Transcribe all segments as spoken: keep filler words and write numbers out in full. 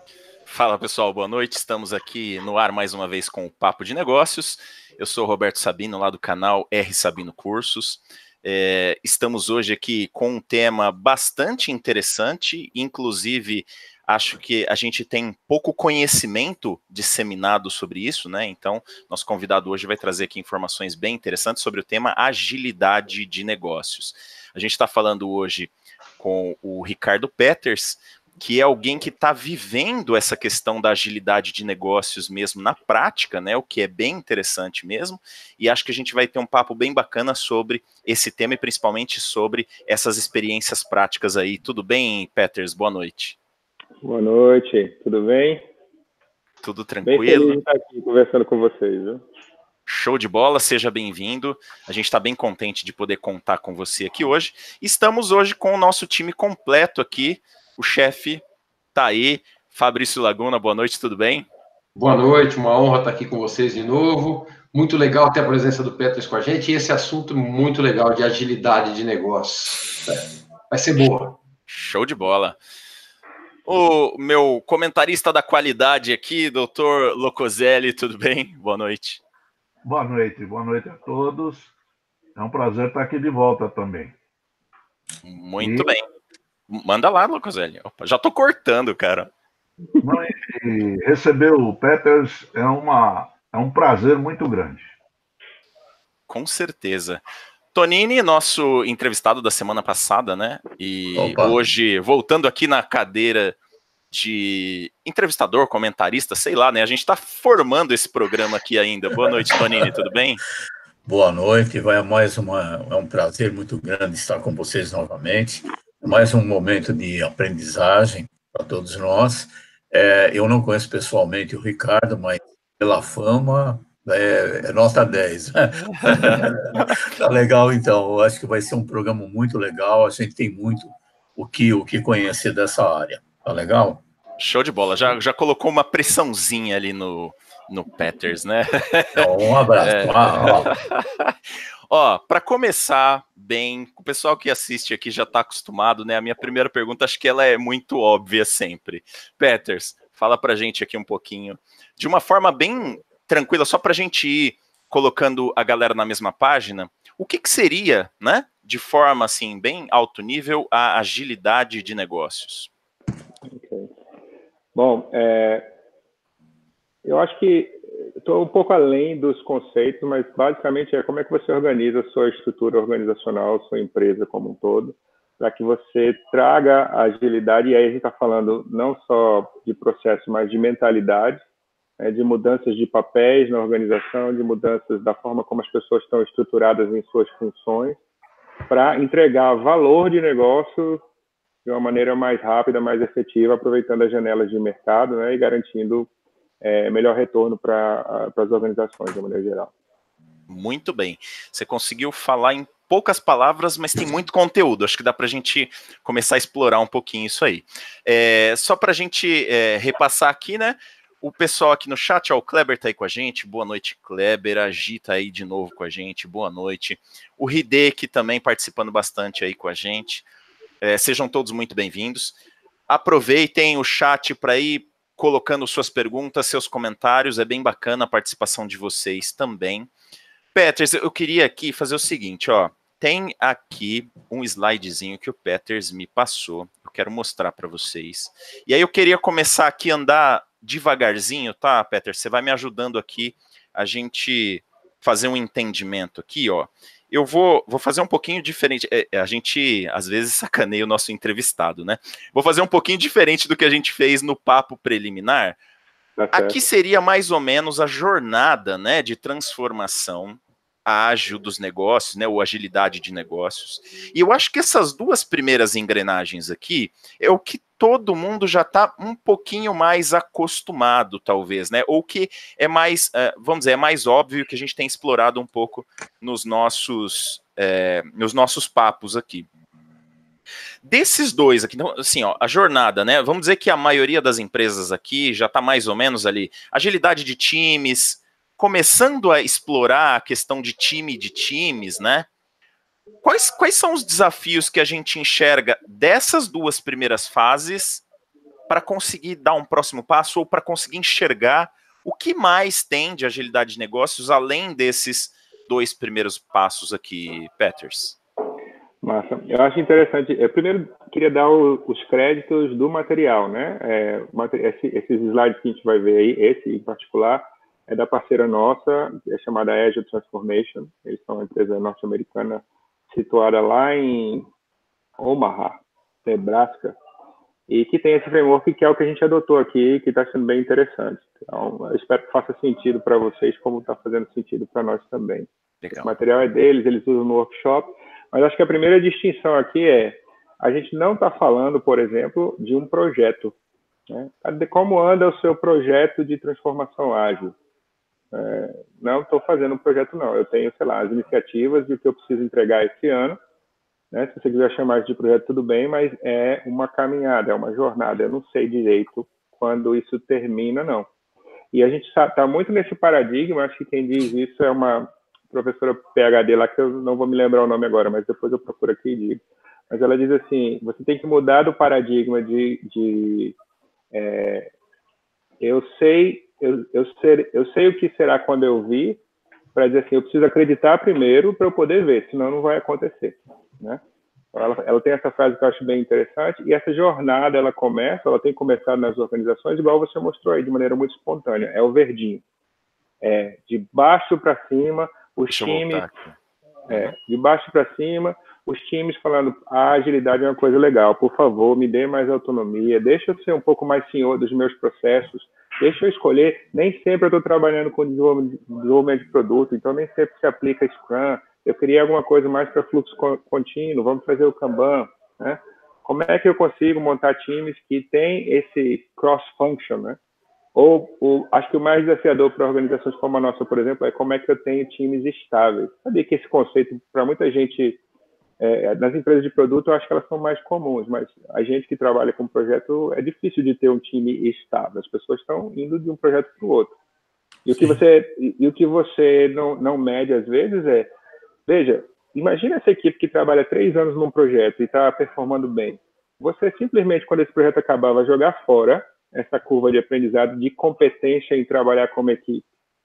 Fala pessoal, boa noite. Estamos aqui no ar mais uma vez com o Papo de Negócios. Eu sou o Roberto Sabino, lá do canal R Sabino Cursos. É, estamos hoje aqui com um tema bastante interessante, inclusive acho que a gente tem pouco conhecimento disseminado sobre isso, né? Então, nosso convidado hoje vai trazer aqui informações bem interessantes sobre o tema agilidade de negócios. A gente está falando hoje com o Ricardo Peters, que é alguém que está vivendo essa questão da agilidade de negócios mesmo na prática, né, o que é bem interessante mesmo, e acho que a gente vai ter um papo bem bacana sobre esse tema e principalmente sobre essas experiências práticas aí. Tudo bem, Peters? Boa noite. Boa noite, tudo bem? Tudo Bem feliz tranquilo? de estar aqui conversando com vocês, viu? Show de bola, seja bem-vindo. A gente está bem contente de poder contar com você aqui hoje. Estamos hoje com o nosso time completo aqui, o chefe tá aí, Fabrício Laguna, boa noite, tudo bem? Boa noite, uma honra estar aqui com vocês de novo. Muito legal ter a presença do Peters com a gente e esse assunto muito legal de agilidade de negócio. Vai ser boa. Show de bola. O meu comentarista da qualidade aqui, doutor Locoselli, tudo bem? Boa noite. Boa noite, boa noite a todos. É um prazer estar aqui de volta também. Muito e... bem. Manda lá, Locoselli. Opa, já tô cortando, cara. Não, e receber o Peters é, uma, é um prazer muito grande. Com certeza. Tonini, nosso entrevistado da semana passada, né? E Opa. Hoje, voltando aqui na cadeira de entrevistador, comentarista, sei lá, né? A gente está formando esse programa aqui ainda. Boa noite, Tonini, tudo bem? Boa noite, vai mais uma, é um prazer muito grande estar com vocês novamente. Mais um momento de aprendizagem para todos nós. É, eu não conheço pessoalmente o Ricardo, mas pela fama é, é nota dez. Tá legal, então. Eu acho que vai ser um programa muito legal. A gente tem muito o que, o que conhecer dessa área. Tá legal? Show de bola. Já, já colocou uma pressãozinha ali no, no Peters, né? Então, um abraço. É... Ó, para começar bem, o pessoal que assiste aqui já está acostumado, né? A minha primeira pergunta, acho que ela é muito óbvia sempre. Peters, fala pra gente aqui um pouquinho, de uma forma bem tranquila, só pra gente ir colocando a galera na mesma página, o que, que seria, né, de forma assim, bem alto nível, a agilidade de negócios? Okay. Bom, é, eu acho que estou um pouco além dos conceitos, mas basicamente é como é que você organiza a sua estrutura organizacional, sua empresa como um todo, para que você traga a agilidade, e aí a gente está falando não só de processo, mas de mentalidade, né, de mudanças de papéis na organização, de mudanças da forma como as pessoas estão estruturadas em suas funções, para entregar valor de negócio de uma maneira mais rápida, mais efetiva, aproveitando as janelas de mercado, né, e garantindo é, melhor retorno para as organizações, de maneira geral. Muito bem. Você conseguiu falar em poucas palavras, mas tem muito conteúdo. Acho que dá para a gente começar a explorar um pouquinho isso aí. É, só para a gente é, repassar aqui, né? O pessoal aqui no chat, ó, o Kleber tá aí com a gente. Boa noite, Kleber. A Gi tá aí de novo com a gente. Boa noite. O Hideki também participando bastante aí com a gente. É, sejam todos muito bem-vindos. Aproveitem o chat para ir colocando suas perguntas, seus comentários. É bem bacana a participação de vocês também. Peters, eu queria aqui fazer o seguinte, ó. Tem aqui um slidezinho que o Peters me passou. Eu quero mostrar para vocês. E aí eu queria começar aqui a andar devagarzinho, tá, Peters? Você vai me ajudando aqui a gente fazer um entendimento aqui, ó. Eu vou, vou fazer um pouquinho diferente. É, a gente, às vezes, sacaneia o nosso entrevistado, né? Vou fazer um pouquinho diferente do que a gente fez no papo preliminar. Tá. Aqui seria mais ou menos a jornada, né, de transformação ágil dos negócios, né, ou agilidade de negócios. E eu acho que essas duas primeiras engrenagens aqui é o que todo mundo já está um pouquinho mais acostumado, talvez, né? Ou que é mais, vamos dizer, é mais óbvio que a gente tem explorado um pouco nos nossos, é, nos nossos papos aqui. Desses dois aqui, então, assim, ó, a jornada, né? Vamos dizer que a maioria das empresas aqui já está mais ou menos ali, agilidade de times, começando a explorar a questão de time de times, né? Quais, quais são os desafios que a gente enxerga dessas duas primeiras fases para conseguir dar um próximo passo ou para conseguir enxergar o que mais tem de agilidade de negócios além desses dois primeiros passos aqui, Peters? Massa. Eu acho interessante. Eu primeiro queria dar o, os créditos do material, né? É, esse, esses slides que a gente vai ver aí, esse em particular, é da parceira nossa, é chamada Agile Transformation. Eles são uma empresa norte-americana situada lá em Omaha, Nebraska, e que tem esse framework que é o que a gente adotou aqui, que está sendo bem interessante. Então, eu espero que faça sentido para vocês, como está fazendo sentido para nós também. Legal. O material é deles, eles usam no workshop, mas acho que a primeira distinção aqui é, a gente não está falando, por exemplo, de um projeto, né? Como anda o seu projeto de transformação ágil? É, não estou fazendo um projeto, não. Eu tenho, sei lá, as iniciativas e o que eu preciso entregar esse ano, né? Se você quiser chamar isso de projeto, tudo bem, mas é uma caminhada, é uma jornada. Eu não sei direito quando isso termina, não. E a gente está muito nesse paradigma, acho que quem diz isso é uma professora PhD lá, que eu não vou me lembrar o nome agora, mas depois eu procuro aqui e digo. Mas ela diz assim, você tem que mudar do paradigma de... de é, eu sei... Eu, eu, ser, eu sei o que será quando eu vi, para dizer assim, eu preciso acreditar primeiro para eu poder ver, senão não vai acontecer, né? Ela, ela tem essa frase que eu acho bem interessante, e essa jornada, ela começa, ela tem começado nas organizações, igual você mostrou aí, de maneira muito espontânea, é o verdinho. É, de baixo para cima, os Deixa times... É, de baixo para cima, os times falando, a agilidade é uma coisa legal, por favor, me dê mais autonomia, deixa eu ser um pouco mais senhor dos meus processos, deixa eu escolher, nem sempre eu estou trabalhando com desenvolvimento de produto, então nem sempre se aplica Scrum, eu queria alguma coisa mais para fluxo contínuo, vamos fazer o Kanban, né? Como é que eu consigo montar times que tem esse cross-function, né? Ou, ou, acho que o mais desafiador para organizações como a nossa, por exemplo, é como é que eu tenho times estáveis. Sabia que esse conceito, para muita gente, é, nas empresas de produto, eu acho que elas são mais comuns, mas a gente que trabalha com projeto, é difícil de ter um time estável. As pessoas estão indo de um projeto para o outro. E o que você, e, e o que você não, não mede, às vezes, é... Veja, imagina essa equipe que trabalha três anos num projeto e está performando bem. Você simplesmente, quando esse projeto acabar, vai jogar fora essa curva de aprendizado, de competência em trabalhar como equipe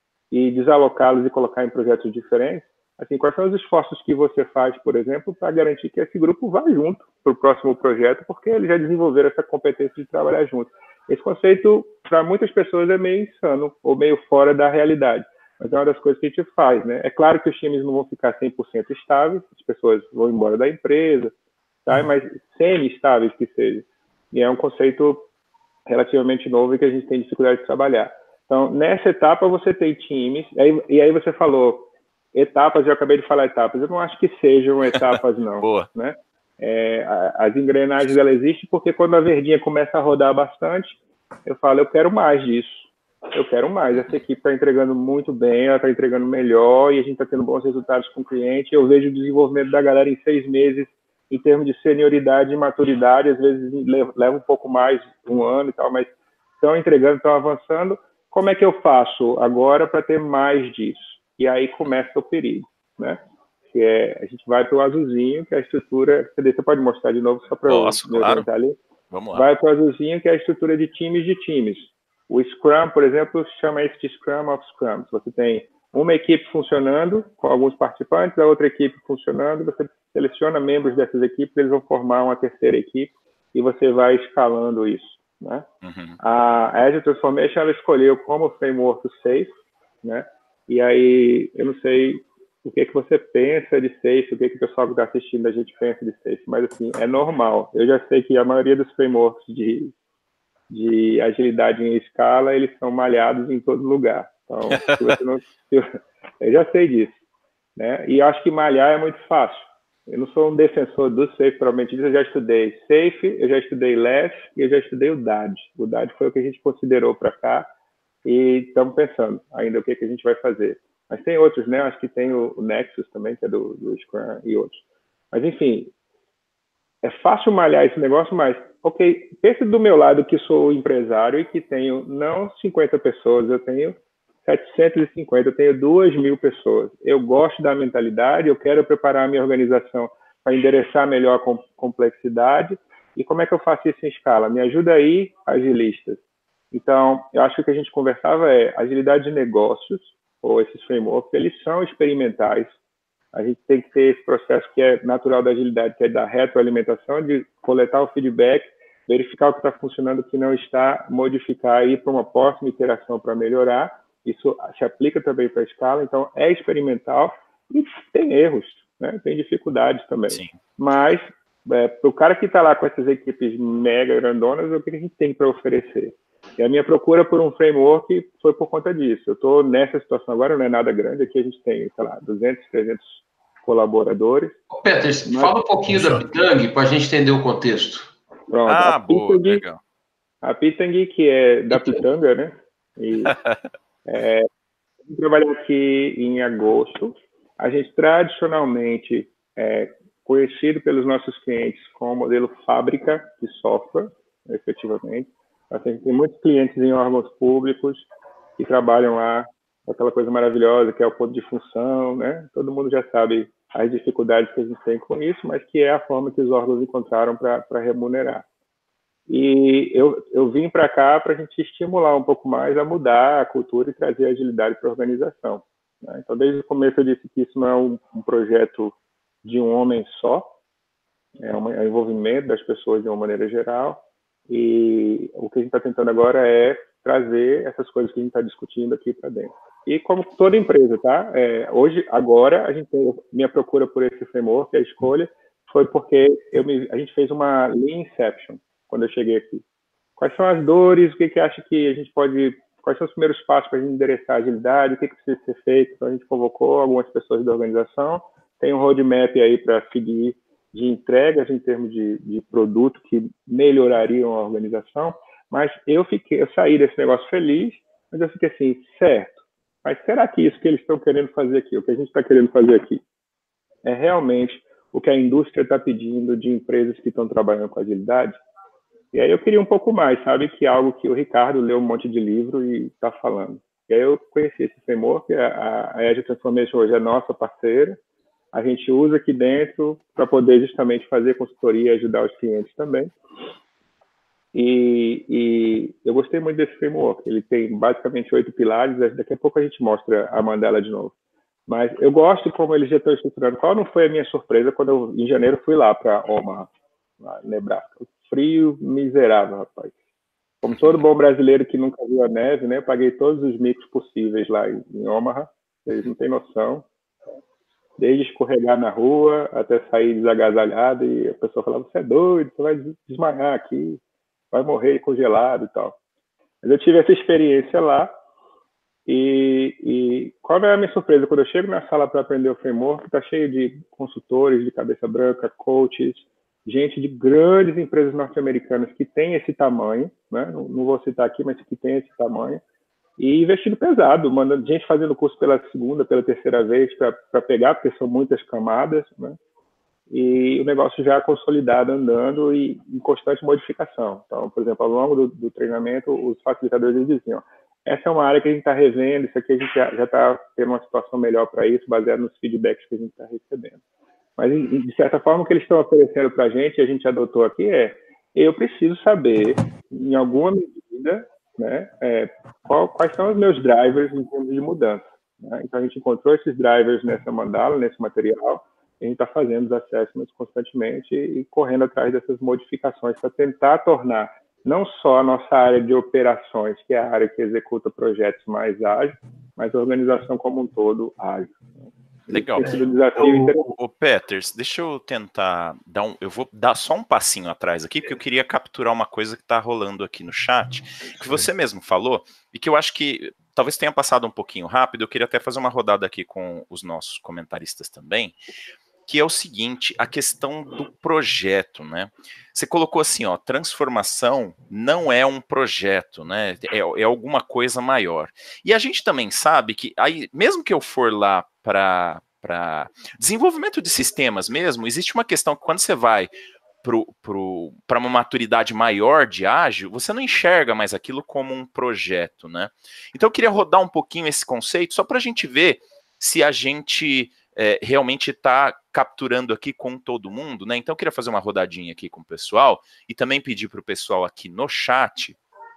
e desalocá-los e colocar em projetos diferentes. Assim, quais são os esforços que você faz, por exemplo, para garantir que esse grupo vá junto para o próximo projeto, porque eles já desenvolveram essa competência de trabalhar junto. Esse conceito, para muitas pessoas, é meio insano ou meio fora da realidade, mas é uma das coisas que a gente faz, né? É claro que os times não vão ficar cem por cento estáveis, as pessoas vão embora da empresa, tá? Mas semi-estáveis que seja. E é um conceito relativamente novo e que a gente tem dificuldade de trabalhar. Então, nessa etapa, você tem times, e aí, e aí você falou etapas, eu acabei de falar etapas, eu não acho que sejam etapas, não. Boa. Né? É, as engrenagens, ela existem porque quando a verdinha começa a rodar bastante, eu falo, eu quero mais disso, eu quero mais. Essa equipe está entregando muito bem, ela está entregando melhor, e a gente está tendo bons resultados com o cliente, eu vejo o desenvolvimento da galera em seis meses, em termos de senioridade e maturidade, às vezes leva um pouco mais, um ano e tal, mas estão entregando, estão avançando. Como é que eu faço agora para ter mais disso? E aí começa o perigo, né? Que é, a gente vai para o azulzinho, que é a estrutura... Você pode mostrar de novo só para eu me orientar ali? Vamos lá. Vai para o azulzinho, que é a estrutura de times de times. O Scrum, por exemplo, chama isso de Scrum of Scrum. Você tem uma equipe funcionando, com alguns participantes, a outra equipe funcionando, você seleciona membros dessas equipes, eles vão formar uma terceira equipe e você vai escalando isso, né? Uhum. A Agile Transformation, ela escolheu como framework o SAFe, né? E aí, eu não sei o que, que você pensa de SAFe, o que, que o pessoal que está assistindo a gente pensa de SAFe, mas assim, é normal. Eu já sei que a maioria dos frameworks de, de agilidade em escala, eles são malhados em todo lugar. Então, se você não... eu já sei disso, né? E acho que malhar é muito fácil. Eu não sou um defensor do SAFe, provavelmente eu já estudei SAFe, eu já estudei LeFT e eu já estudei o D A D. O D A D foi o que a gente considerou para cá e estamos pensando ainda o que, que a gente vai fazer. Mas tem outros, né? Acho que tem o, o Nexus também, que é do, do Scrum e outros. Mas, enfim, é fácil malhar esse negócio, mas, ok, pense do meu lado que sou empresário e que tenho não cinquenta pessoas, eu tenho setecentos e cinquenta, eu tenho duas mil pessoas. Eu gosto da mentalidade, eu quero preparar a minha organização para endereçar melhor a complexidade, E como é que eu faço isso em escala? Me ajuda aí, agilistas. Então, eu acho que o que a gente conversava é agilidade de negócios, ou esses frameworks, eles são experimentais. A gente tem que ter esse processo que é natural da agilidade, que é da retroalimentação, de coletar o feedback, verificar o que está funcionando, o que não está, modificar e ir para uma próxima iteração para melhorar. Isso se aplica também para a escala, então é experimental e tem erros, né? Tem dificuldades também. Sim. Mas, é, para o cara que está lá com essas equipes mega grandonas, o que a gente tem para oferecer? E a minha procura por um framework foi por conta disso. Eu estou nessa situação agora, não é nada grande, aqui a gente tem, sei lá, duzentos, trezentos colaboradores. Peters, mas... fala um pouquinho da Pitang para a gente entender o contexto. Pronto, ah, a boa, Pitang, legal. A Pitang, que é da Pitanga, né? E, é, eu trabalhei aqui em agosto. A gente tradicionalmente é conhecido pelos nossos clientes com o modelo fábrica de software, efetivamente. A gente tem muitos clientes em órgãos públicos que trabalham lá, aquela coisa maravilhosa que é o ponto de função, né? Todo mundo já sabe as dificuldades que a gente tem com isso, mas que é a forma que os órgãos encontraram para remunerar. E eu, eu vim para cá para a gente estimular um pouco mais a mudar a cultura e trazer agilidade para a organização, né? Então, desde o começo eu disse que isso não é um, um projeto de um homem só, é, uma, é um envolvimento das pessoas de uma maneira geral, e o que a gente está tentando agora é trazer essas coisas que a gente está discutindo aqui para dentro. E como toda empresa, tá? É, hoje, agora, a gente tem minha procura por esse framework, a escolha, foi porque eu me, a gente fez uma Lean Inception quando eu cheguei aqui. Quais são as dores, o que que acha que a gente pode... Quais são os primeiros passos para a gente endereçar a agilidade, o que que precisa ser feito? Então, a gente convocou algumas pessoas da organização, tem um roadmap aí para seguir de entregas em termos de, de produto que melhorariam a organização, mas eu fiquei, eu saí desse negócio feliz, mas eu fiquei assim, certo, mas será que isso que eles estão querendo fazer aqui, o que a gente está querendo fazer aqui, é realmente o que a indústria está pedindo de empresas que estão trabalhando com agilidade? E aí eu queria um pouco mais, sabe, que é algo que o Ricardo leu um monte de livro e está falando. E aí eu conheci esse framework, a, a Agile Transformation hoje é nossa parceira, a gente usa aqui dentro para poder justamente fazer consultoria e ajudar os clientes também. E, e eu gostei muito desse framework. Ele tem basicamente oito pilares. Daqui a pouco a gente mostra a Mandela de novo. Mas eu gosto como eles já estão estruturando. Qual não foi a minha surpresa quando eu, em janeiro, fui lá para Omaha, Nebraska. Frio miserável, rapaz. Como todo bom brasileiro que nunca viu a neve, né? Eu paguei todos os micos possíveis lá em Omaha. Vocês não têm noção. Desde escorregar na rua até sair desagasalhado e a pessoa falava, você é doido, você vai desmaiar aqui, vai morrer congelado e tal. Mas eu tive essa experiência lá e, e qual é a minha surpresa? Quando eu chego na sala para aprender o framework, está cheio de consultores de cabeça branca, coaches, gente de grandes empresas norte-americanas que tem esse tamanho, né? não, não vou citar aqui, mas que tem esse tamanho, e investindo pesado, mandando gente fazendo curso pela segunda, pela terceira vez para pegar, porque são muitas camadas, né? E o negócio já consolidado, andando e em constante modificação. Então, por exemplo, ao longo do, do treinamento, os facilitadores diziam, essa é uma área que a gente está revendo, isso aqui a gente já está tendo uma situação melhor para isso, baseado nos feedbacks que a gente está recebendo. Mas, de certa forma, o que eles estão oferecendo para a gente, e a gente adotou aqui, é eu preciso saber, em alguma medida, né, é, qual, quais são os meus drivers em termos de mudança, né? Então, a gente encontrou esses drivers nessa mandala, nesse material, e a gente está fazendo os assessments constantemente e correndo atrás dessas modificações para tentar tornar não só a nossa área de operações, que é a área que executa projetos mais ágil, mas a organização como um todo ágil. Legal. O, o Peters, deixa eu tentar dar um... Eu vou dar só um passinho atrás aqui, porque eu queria capturar uma coisa que está rolando aqui no chat, que você mesmo falou, e que eu acho que talvez tenha passado um pouquinho rápido, eu queria até fazer uma rodada aqui com os nossos comentaristas também, que é o seguinte, a questão do projeto, né? Você colocou assim, ó, transformação não é um projeto, né? É, é alguma coisa maior. E a gente também sabe que, aí, mesmo que eu for lá para para desenvolvimento de sistemas mesmo, existe uma questão que quando você vai para uma maturidade maior de ágil, você não enxerga mais aquilo como um projeto, né? Então eu queria rodar um pouquinho esse conceito, só para a gente ver se a gente é, realmente está capturando aqui com todo mundo, né? Então eu queria fazer uma rodadinha aqui com o pessoal e também pedir para o pessoal aqui no chat.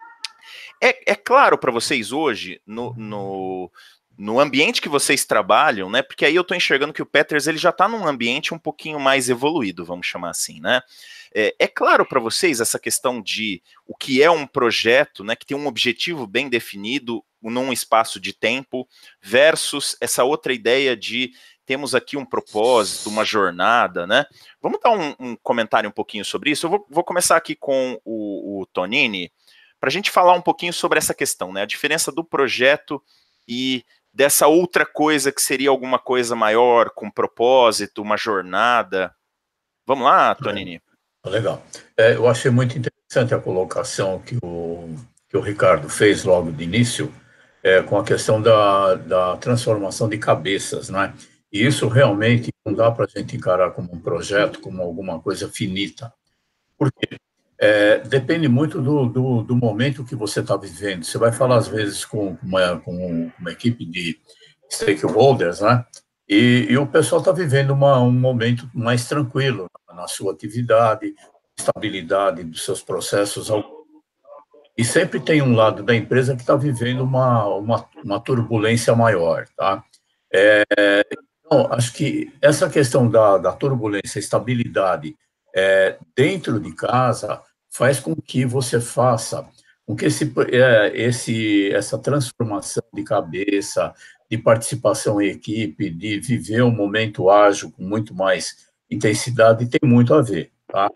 É, é claro para vocês hoje, no, no, no ambiente que vocês trabalham, né? Porque aí eu estou enxergando que o Peters ele já está num ambiente um pouquinho mais evoluído, vamos chamar assim, né? É, é claro para vocês essa questão de o que é um projeto, né? Que tem um objetivo bem definido num espaço de tempo, versus essa outra ideia de temos aqui um propósito, uma jornada, né? Vamos dar um, um comentário um pouquinho sobre isso. Eu vou, vou começar aqui com o, o Tonini, para a gente falar um pouquinho sobre essa questão, né? A diferença do projeto e dessa outra coisa que seria alguma coisa maior, com propósito, uma jornada. Vamos lá, Tonini? É, legal. É, eu achei muito interessante a colocação que o, que o Ricardo fez logo de início, é, com a questão da, da transformação de cabeças, né? E isso realmente não dá para a gente encarar como um projeto, como alguma coisa finita. Por quê? É, depende muito do, do, do momento que você está vivendo. Você vai falar, às vezes, com uma, com uma equipe de stakeholders, né? E, e o pessoal está vivendo uma, um momento mais tranquilo na sua atividade, estabilidade dos seus processos. E sempre tem um lado da empresa que está vivendo uma, uma, uma turbulência maior, tá? É, então, acho que essa questão da, da turbulência, estabilidade, é, dentro de casa, faz com que você faça, com que esse, é, esse, essa transformação de cabeça, de participação em equipe, de viver um momento ágil com muito mais intensidade, tem muito a ver, tá?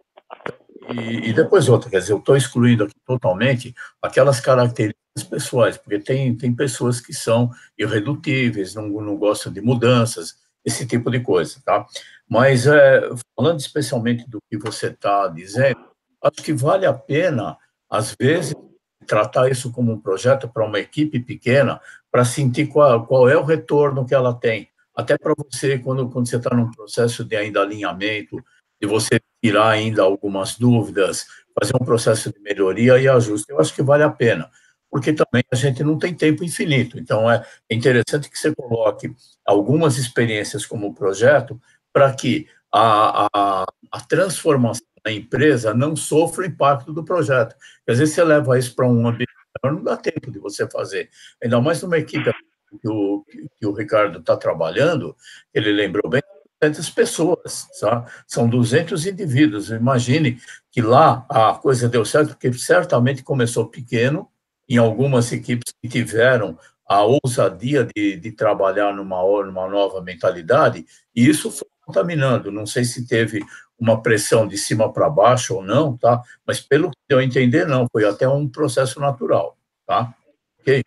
E, e depois outra, quer dizer, eu estou excluindo aqui totalmente aquelas características pessoais, porque tem, tem pessoas que são irredutíveis, não, não gostam de mudanças, esse tipo de coisa, tá? Mas, é, falando especialmente do que você está dizendo, acho que vale a pena, às vezes, tratar isso como um projeto para uma equipe pequena, para sentir qual, qual é o retorno que ela tem. Até para você, quando, quando você está num processo de ainda alinhamento, de você tirar ainda algumas dúvidas, fazer um processo de melhoria e ajuste, eu acho que vale a pena, porque também a gente não tem tempo infinito. Então, é interessante que você coloque algumas experiências como projeto para que a, a, a transformação da empresa não sofra o impacto do projeto. Porque, às vezes você leva isso para um ambiente, não dá tempo de você fazer. Ainda mais numa equipe que o, que o Ricardo está trabalhando, ele lembrou bem, duzentas pessoas, sabe? São duzentos indivíduos. Imagine que lá a coisa deu certo, porque certamente começou pequeno, em algumas equipes que tiveram a ousadia de, de trabalhar numa, numa nova mentalidade, e isso foi contaminando. Não sei se teve uma pressão de cima para baixo ou não, tá? Mas pelo que eu entender, não, foi até um processo natural, tá? Ok?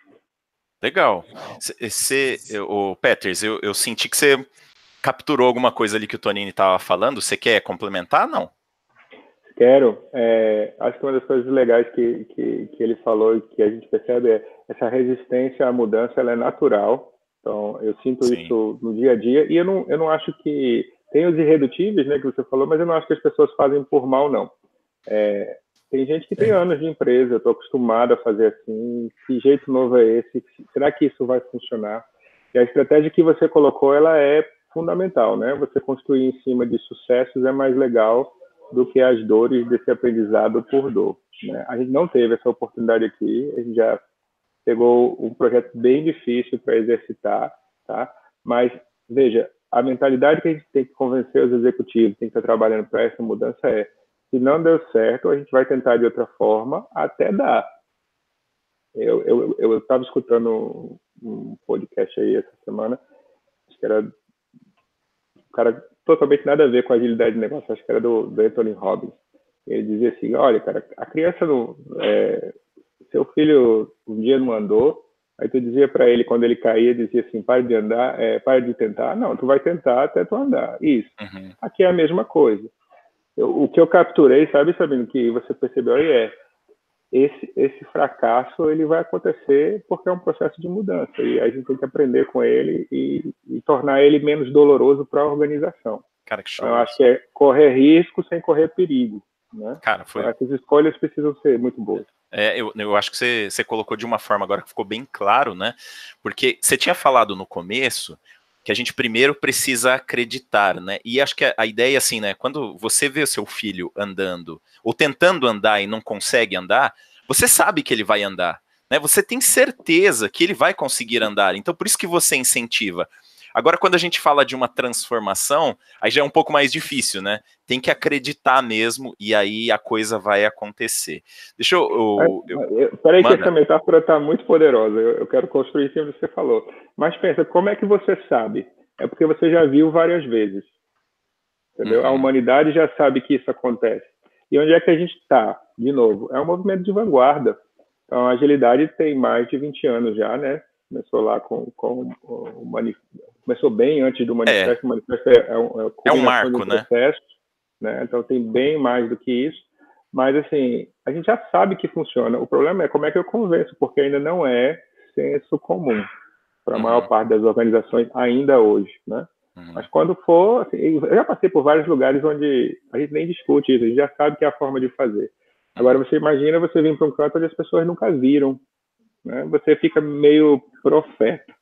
Legal. Você, o Peters, eu, eu senti que você capturou alguma coisa ali que o Tonini estava falando. Você quer complementar, não? Quero. É, acho que uma das coisas legais que, que, que ele falou e que a gente percebe é essa resistência à mudança, ela é natural. Então, eu sinto Sim. isso no dia a dia. E eu não, eu não acho que... Tem os irredutíveis, né, que você falou, mas eu não acho que as pessoas fazem por mal, não. É, tem gente que tem anos de empresa, eu estou acostumado a fazer assim. Que jeito novo é esse? Será que isso vai funcionar? E a estratégia que você colocou, ela é fundamental, né? Você construir em cima de sucessos é mais legal do que as dores desse aprendizado por dor, né? A gente não teve essa oportunidade aqui, a gente já pegou um projeto bem difícil para exercitar, tá? Mas, veja, a mentalidade que a gente tem que convencer os executivos, tem que estar trabalhando para essa mudança é, se não deu certo, a gente vai tentar de outra forma até dar. Eu eu eu estava escutando um podcast aí essa semana, acho que era um cara totalmente nada a ver com agilidade de negócio, acho que era do, do Anthony Robbins. Ele dizia assim, olha, cara, a criança não... É, seu filho um dia não andou, aí tu dizia para ele, quando ele caía, dizia assim, para de andar, é, para de tentar. Não, tu vai tentar até tu andar. Isso. Uhum. Aqui é a mesma coisa. Eu, o que eu capturei, sabe, Sabino, que você percebeu aí é, esse, esse fracasso, ele vai acontecer porque é um processo de mudança, e a gente tem que aprender com ele e, e tornar ele menos doloroso para a organização. Cara, que show. Então, eu acho que é correr risco sem correr perigo, né? Cara, foi... Essas escolhas precisam ser muito boas. É, eu, eu acho que você, você colocou de uma forma agora que ficou bem claro, né? Porque você tinha falado no começo que a gente primeiro precisa acreditar, né? E acho que a, a ideia, assim, né? Quando você vê o seu filho andando, ou tentando andar e não consegue andar, você sabe que ele vai andar, né? Você tem certeza que ele vai conseguir andar, então por isso que você incentiva. Agora, quando a gente fala de uma transformação, aí já é um pouco mais difícil, né? Tem que acreditar mesmo, e aí a coisa vai acontecer. Deixa eu... eu, eu Peraí que essa metáfora está muito poderosa, eu, eu quero construir em cima do que você falou. Mas pensa, como é que você sabe? É porque você já viu várias vezes. Entendeu? Uhum. A humanidade já sabe que isso acontece. E onde é que a gente está? De novo, é um movimento de vanguarda. Então, a agilidade tem mais de vinte anos já, né? Começou lá com, com o manifesto. Começou bem antes do manifesto. É. O manifesto é, é, um, é, é um marco, né? Processo, né? Então tem bem mais do que isso. Mas assim, a gente já sabe que funciona. O problema é como é que eu convenço, porque ainda não é senso comum para a uhum. maior parte das organizações ainda hoje, né? Uhum. Mas quando for, assim, eu já passei por vários lugares onde a gente nem discute isso, a gente já sabe que é a forma de fazer. Agora você imagina você vir para um canto onde as pessoas nunca viram, né? Você fica meio profeta.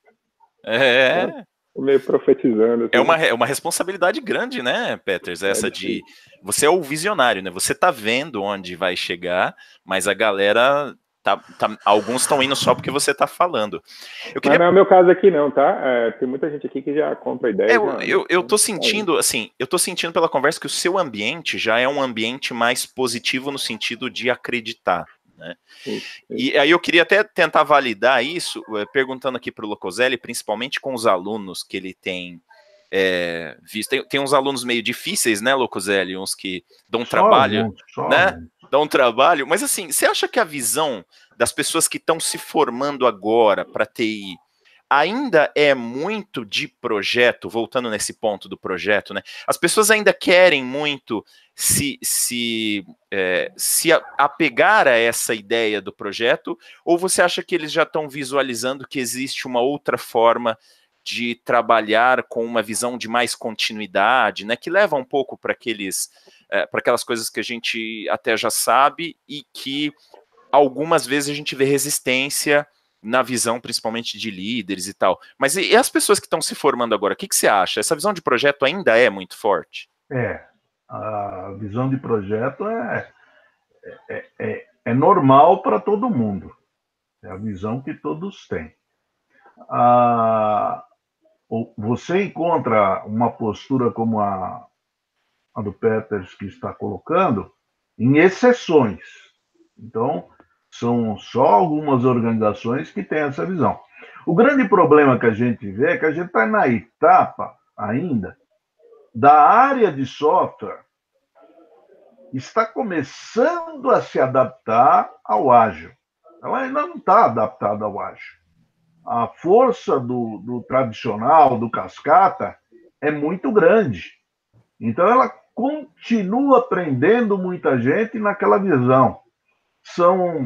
É. Né? Meio profetizando. Assim. É uma, é uma responsabilidade grande, né, Peters? Essa é de... Você é o visionário, né? Você tá vendo onde vai chegar, mas a galera... Tá, tá, alguns estão indo só porque você tá falando. Eu queria... Mas não é o meu caso aqui não, tá? É, tem muita gente aqui que já compra ideia. É, eu, eu, eu tô sentindo, assim, eu tô sentindo pela conversa que o seu ambiente já é um ambiente mais positivo no sentido de acreditar. Né? Sim, sim. E aí eu queria até tentar validar isso, perguntando aqui para o Locoselli, principalmente com os alunos que ele tem é, visto. Tem, tem uns alunos meio difíceis, né, Locoselli? Uns que dão só trabalho, alguns, só né? alguns. Dão trabalho. Mas assim, você acha que a visão das pessoas que estão se formando agora para T I ainda é muito de projeto, voltando nesse ponto do projeto, né? As pessoas ainda querem muito se, se, é, se apegar a essa ideia do projeto, ou você acha que eles já estão visualizando que existe uma outra forma de trabalhar com uma visão de mais continuidade, né? Que leva um pouco para aqueles, é, para aquelas coisas que a gente até já sabe e que algumas vezes a gente vê resistência na visão, principalmente de líderes e tal. Mas e, e as pessoas que estão se formando agora, o que, que você acha? Essa visão de projeto ainda é muito forte? É, a visão de projeto é, é, é, é normal para todo mundo. É a visão que todos têm. Ah, você encontra uma postura como a, a do Peters que está colocando em exceções. Então, são só algumas organizações que têm essa visão. O grande problema que a gente vê é que a gente está na etapa ainda da área de software está começando a se adaptar ao ágil. Ela ainda não está adaptada ao ágil. A força do, do tradicional, do cascata, é muito grande. Então, ela continua prendendo muita gente naquela visão. São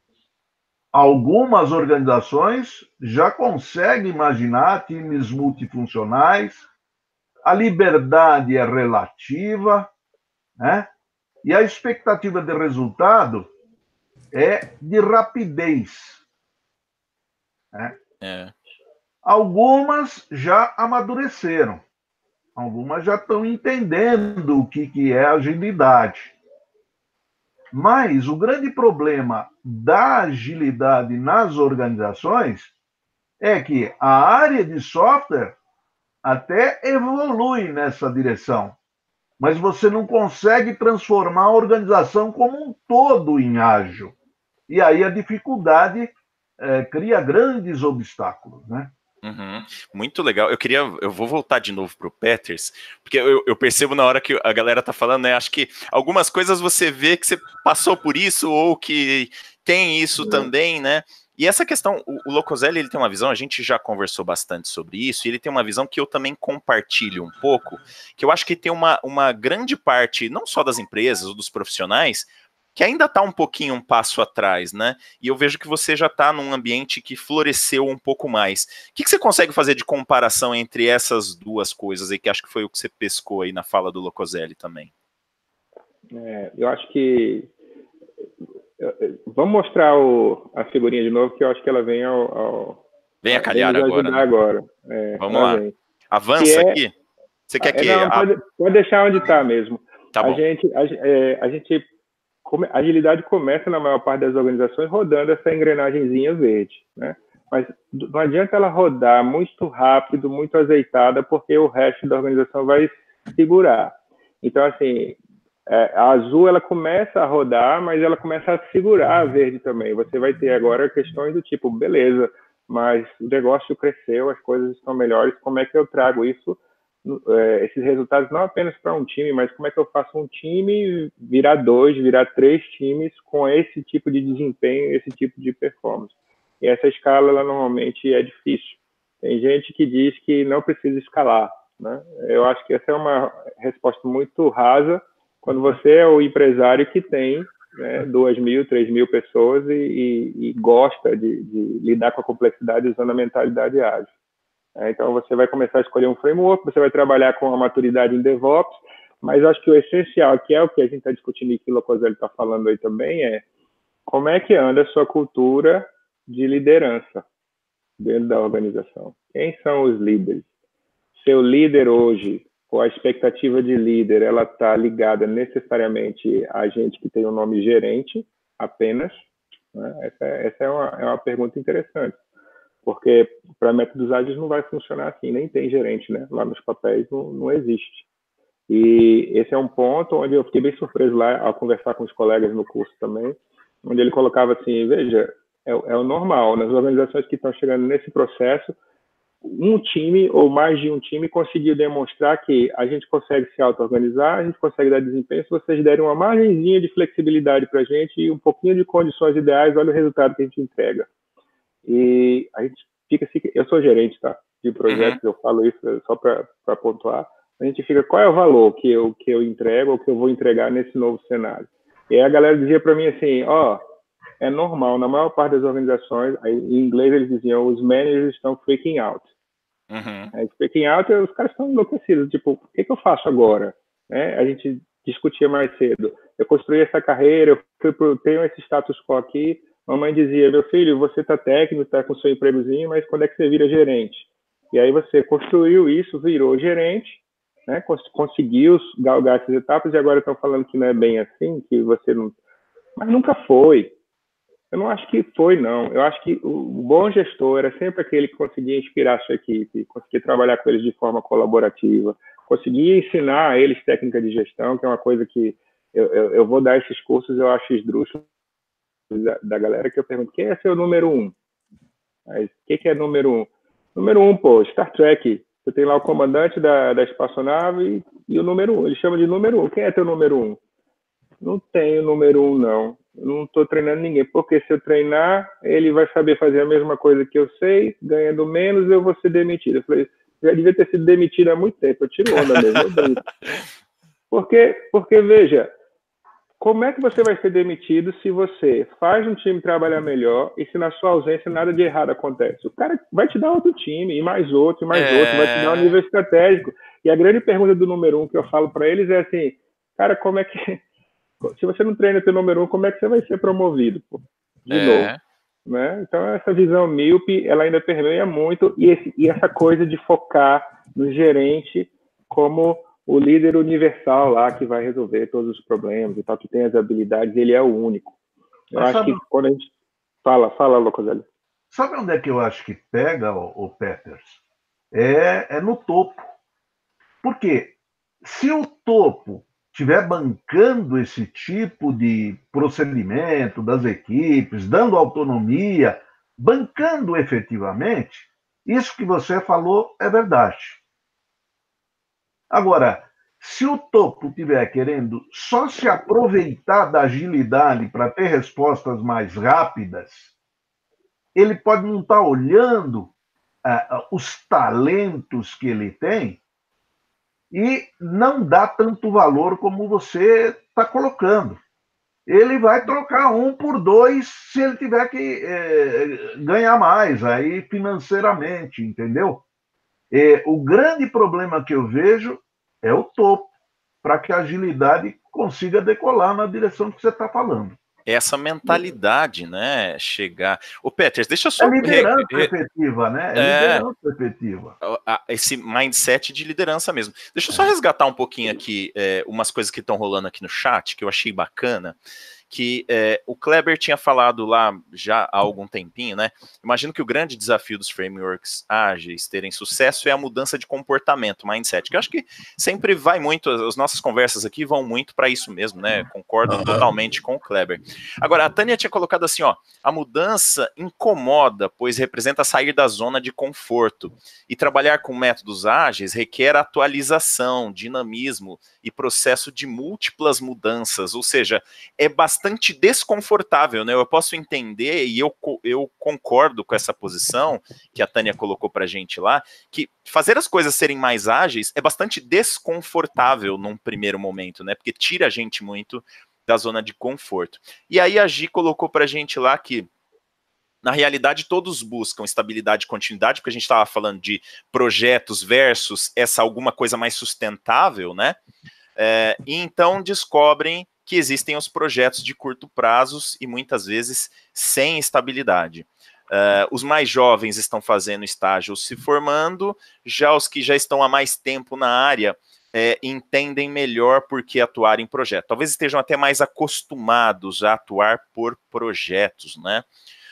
algumas organizações já conseguem imaginar times multifuncionais, a liberdade é relativa, né? E a expectativa de resultado é de rapidez. Né? É. Algumas já amadureceram, algumas já estão entendendo o que, que é agilidade. Mas o grande problema da agilidade nas organizações é que a área de software até evolui nessa direção, mas você não consegue transformar a organização como um todo em ágil. E aí a dificuldade é, cria grandes obstáculos, né? Uhum. Muito legal. Eu queria, eu vou voltar de novo para o Peters, porque eu, eu percebo na hora que a galera tá falando, né? Acho que algumas coisas você vê que você passou por isso ou que tem isso é. também, né? E essa questão, o, o Locoselli, ele tem uma visão, a gente já conversou bastante sobre isso, e ele tem uma visão que eu também compartilho um pouco, que eu acho que tem uma, uma grande parte, não só das empresas ou dos profissionais, que ainda está um pouquinho um passo atrás, né? E eu vejo que você já está num ambiente que floresceu um pouco mais. O que, que você consegue fazer de comparação entre essas duas coisas aí, que acho que foi o que você pescou aí na fala do Locoselli também? É, eu acho que... Vamos mostrar o, a figurinha de novo, que eu acho que ela vem ao... ao... Vem a calhar agora. Né? agora. É, Vamos lá. Vem. Avança é, aqui? Você quer que... Não, a... pode, pode deixar onde está mesmo. Tá a bom. gente, a, é, a gente, a agilidade começa na maior parte das organizações rodando essa engrenagemzinha verde, né? Mas não adianta ela rodar muito rápido, muito azeitada, porque o resto da organização vai segurar. Então, assim, é, a azul ela começa a rodar, mas ela começa a segurar a verde também. Você vai ter agora questões do tipo, beleza, mas o negócio cresceu, as coisas estão melhores, como é que eu trago isso, é, esses resultados não apenas para um time, mas como é que eu faço um time virar dois, virar três times com esse tipo de desempenho, esse tipo de performance. E essa escala, ela normalmente é difícil. Tem gente que diz que não precisa escalar, né? Eu acho que essa é uma resposta muito rasa quando você é o empresário que tem, né, duas mil, três mil pessoas e, e, e gosta de, de lidar com a complexidade usando a mentalidade ágil. É, então, você vai começar a escolher um framework, você vai trabalhar com a maturidade em DevOps, mas acho que o essencial, que é o que a gente está discutindo e que o Locoselli está falando aí também, é como é que anda a sua cultura de liderança dentro da organização. Quem são os líderes? Seu líder hoje, ou a expectativa de líder, ela está ligada necessariamente a gente que tem o nome gerente apenas? Né? Essa, essa é, uma, é uma pergunta interessante, porque para métodos ágeis não vai funcionar assim, nem tem gerente, né? Lá nos papéis não, não existe. E esse é um ponto onde eu fiquei bem surpreso lá ao conversar com os colegas no curso também, onde ele colocava assim, veja, é, é o normal, nas organizações que estão chegando nesse processo, um time ou mais de um time conseguiu demonstrar que a gente consegue se auto-organizar, a gente consegue dar desempenho, se vocês derem uma margenzinha de flexibilidade para a gente e um pouquinho de condições ideais, olha o resultado que a gente entrega. E a gente fica assim, eu sou gerente, tá, de projetos, uhum. Eu falo isso só para pontuar, a gente fica, qual é o valor que eu, que eu entrego ou que eu vou entregar nesse novo cenário? E aí a galera dizia para mim assim, ó, oh, é normal, na maior parte das organizações, aí, em inglês eles diziam, os managers estão freaking out. Uhum. Aí, freaking out, os caras estão enlouquecidos, tipo, o que, que eu faço agora? É, a gente discutia mais cedo, eu construí essa carreira, eu fui pro, tenho esse status quo aqui, mamãe dizia, meu filho, você está técnico, está com seu empregozinho, mas quando é que você vira gerente? E aí você construiu isso, virou gerente, né, conseguiu galgar essas etapas, e agora estão falando que não é bem assim, que você não... Mas nunca foi. Eu não acho que foi, não. Eu acho que o bom gestor era sempre aquele que conseguia inspirar a sua equipe, conseguia trabalhar com eles de forma colaborativa, conseguia ensinar a eles técnica de gestão, que é uma coisa que eu, eu, eu vou dar esses cursos, eu acho esdrúxulo da, da galera, que eu pergunto, quem é seu número um? Aí, o que, que é número um? Número um, pô, Star Trek. Você tem lá o comandante da, da espaçonave e, e o número um. Ele chama de número um. Quem é teu número um? Não tenho número um, não. Eu não estou treinando ninguém. Porque se eu treinar, ele vai saber fazer a mesma coisa que eu sei, ganhando menos, eu vou ser demitido. Eu falei, já devia ter sido demitido há muito tempo. Eu tiro onda mesmo. Eu brinco. Porque, porque, veja, como é que você vai ser demitido se você faz um time trabalhar melhor e se na sua ausência nada de errado acontece? O cara vai te dar outro time, e mais outro, e mais é... outro, vai te dar um nível estratégico. E a grande pergunta do número um que eu falo para eles é assim, cara, como é que... Se você não treina teu número um, como é que você vai ser promovido? Pô? De é... novo. Né? Então, essa visão míope, ela ainda permeia muito, e, esse, e essa coisa de focar no gerente como o líder universal lá que vai resolver todos os problemas e tal, que tem as habilidades, ele é o único. Eu Mas acho sabe... que quando a gente... Fala, fala, Locoselli. Sabe onde é que eu acho que pega, o, o Peters? É, é no topo. Por quê? Se o topo estiver bancando esse tipo de procedimento das equipes, dando autonomia, bancando efetivamente, isso que você falou é verdade. Agora, se o topo estiver querendo só se aproveitar da agilidade para ter respostas mais rápidas, ele pode não estar olhando uh, os talentos que ele tem e não dá tanto valor como você está colocando. Ele vai trocar um por dois se ele tiver que eh, ganhar mais aí financeiramente, entendeu? Eh, o grande problema que eu vejo é o topo, para que a agilidade consiga decolar na direção que você está falando. essa mentalidade, né, chegar... Ô, Peters, deixa eu só... É liderança re... efetiva, né? É, é liderança efetiva. Esse mindset de liderança mesmo. Deixa eu só resgatar um pouquinho aqui é, umas coisas que estão rolando aqui no chat, que eu achei bacana, que é, o Kleber tinha falado lá já há algum tempinho, né? Imagino que o grande desafio dos frameworks ágeis terem sucesso é a mudança de comportamento, mindset, que eu acho que sempre vai muito, as nossas conversas aqui vão muito para isso mesmo, né? Concordo uhum. totalmente com o Kleber. Agora, a Tânia tinha colocado assim, ó, a mudança incomoda, pois representa sair da zona de conforto, e trabalhar com métodos ágeis requer atualização, dinamismo e processo de múltiplas mudanças, ou seja, é bastante bastante desconfortável, né? Eu posso entender e eu, eu concordo com essa posição que a Tânia colocou pra gente lá, que fazer as coisas serem mais ágeis é bastante desconfortável num primeiro momento, né? Porque tira a gente muito da zona de conforto. E aí a Gi colocou pra gente lá que na realidade, todos buscam estabilidade e continuidade, porque a gente estava falando de projetos versus essa alguma coisa mais sustentável, né? É, e então descobrem que existem os projetos de curto prazos e muitas vezes sem estabilidade. Uh, os mais jovens estão fazendo estágio se formando, já os que já estão há mais tempo na área é, entendem melhor por que atuar em projeto. Talvez estejam até mais acostumados a atuar por projetos, né?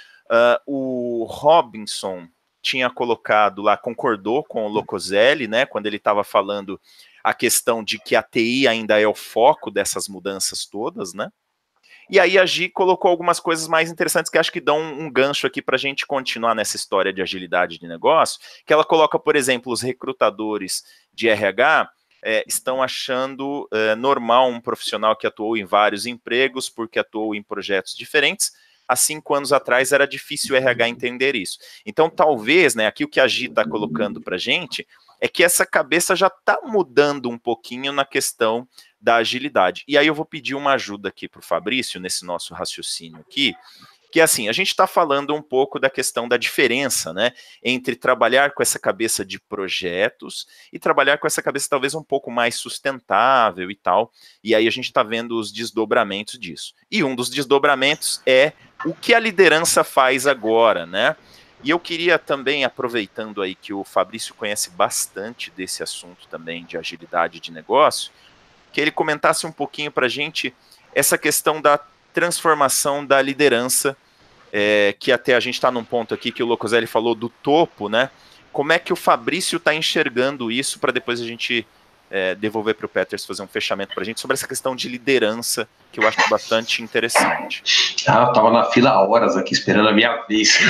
Uh, o Robinson tinha colocado lá, concordou com o Locoselli, né, quando ele estava falando a questão de que a T I ainda é o foco dessas mudanças todas, né? E aí a Gi colocou algumas coisas mais interessantes que acho que dão um, um gancho aqui para a gente continuar nessa história de agilidade de negócio, que ela coloca, por exemplo, os recrutadores de R H é, estão achando é, normal um profissional que atuou em vários empregos porque atuou em projetos diferentes. Há cinco anos atrás era difícil o R H entender isso. Então, talvez, né, aqui o que a Gi está colocando para a gente é que essa cabeça já está mudando um pouquinho na questão da agilidade. E aí eu vou pedir uma ajuda aqui para o Fabrício, nesse nosso raciocínio aqui, que é assim, a gente está falando um pouco da questão da diferença, né, entre trabalhar com essa cabeça de projetos e trabalhar com essa cabeça talvez um pouco mais sustentável e tal, e aí a gente está vendo os desdobramentos disso. E um dos desdobramentos é o que a liderança faz agora, né? E eu queria também, aproveitando aí que o Fabrício conhece bastante desse assunto também de agilidade de negócio, que ele comentasse um pouquinho para a gente essa questão da transformação da liderança, é, que até a gente está num ponto aqui que o Locoselli falou do topo, né? Como é que o Fabrício está enxergando isso para depois a gente é, devolver para o Peters fazer um fechamento para a gente sobre essa questão de liderança, que eu acho bastante interessante. Ah, eu estava na fila há horas aqui esperando a minha vez.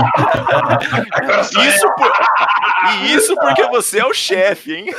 isso por... E isso porque você é o chefe, hein?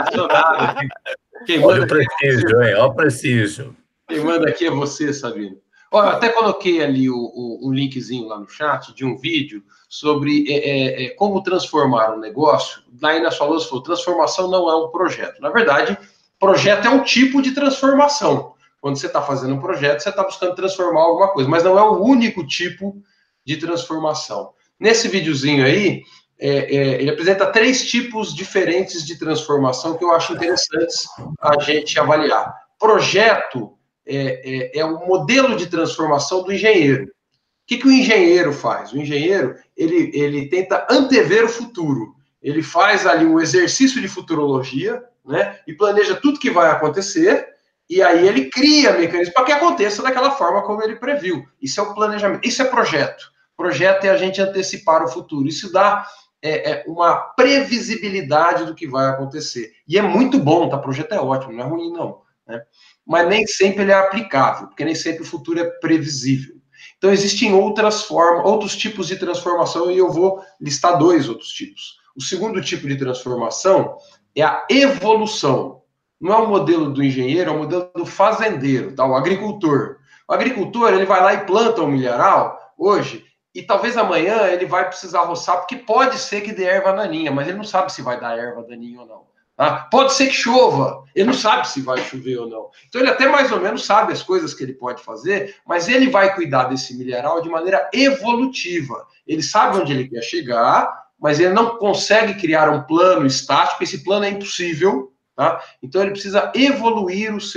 Quem Olha o prestígio, hein? Olha o prestígio. Quem manda aqui é você, Sabino. Olha, eu até coloquei ali o, o, um linkzinho lá no chat de um vídeo sobre é, é, como transformar um negócio. Daí na sua luz falou, transformação não é um projeto. Na verdade, projeto é um tipo de transformação. Quando você está fazendo um projeto, você está buscando transformar alguma coisa, mas não é o único tipo de transformação. Nesse videozinho aí, é, é, ele apresenta três tipos diferentes de transformação que eu acho interessantes a gente avaliar. Projeto é, é, é o modelo de transformação do engenheiro. O que, que o engenheiro faz? O engenheiro, ele, ele tenta antever o futuro. Ele faz ali um exercício de futurologia, né, e planeja tudo que vai acontecer, e aí ele cria mecanismos para que aconteça daquela forma como ele previu. Isso é o planejamento, isso é projeto. Projeto é a gente antecipar o futuro. Isso dá é, é, uma previsibilidade do que vai acontecer. E é muito bom, tá? Projeto é ótimo, não é ruim, não. Né? Mas nem sempre ele é aplicável, porque nem sempre o futuro é previsível. Então, existem outras formas, outros tipos de transformação, e eu vou listar dois outros tipos. O segundo tipo de transformação é a evolução. Não é o modelo do engenheiro, é o modelo do fazendeiro, tá? O agricultor. O agricultor, ele vai lá e planta um milharal hoje, e talvez amanhã ele vai precisar roçar, porque pode ser que dê erva daninha, mas ele não sabe se vai dar erva daninha ou não. Tá? Pode ser que chova, ele não sabe se vai chover ou não. Então ele até mais ou menos sabe as coisas que ele pode fazer, mas ele vai cuidar desse milharal de maneira evolutiva. Ele sabe onde ele quer chegar, mas ele não consegue criar um plano estático, esse plano é impossível. Tá? Então ele precisa evoluir o seu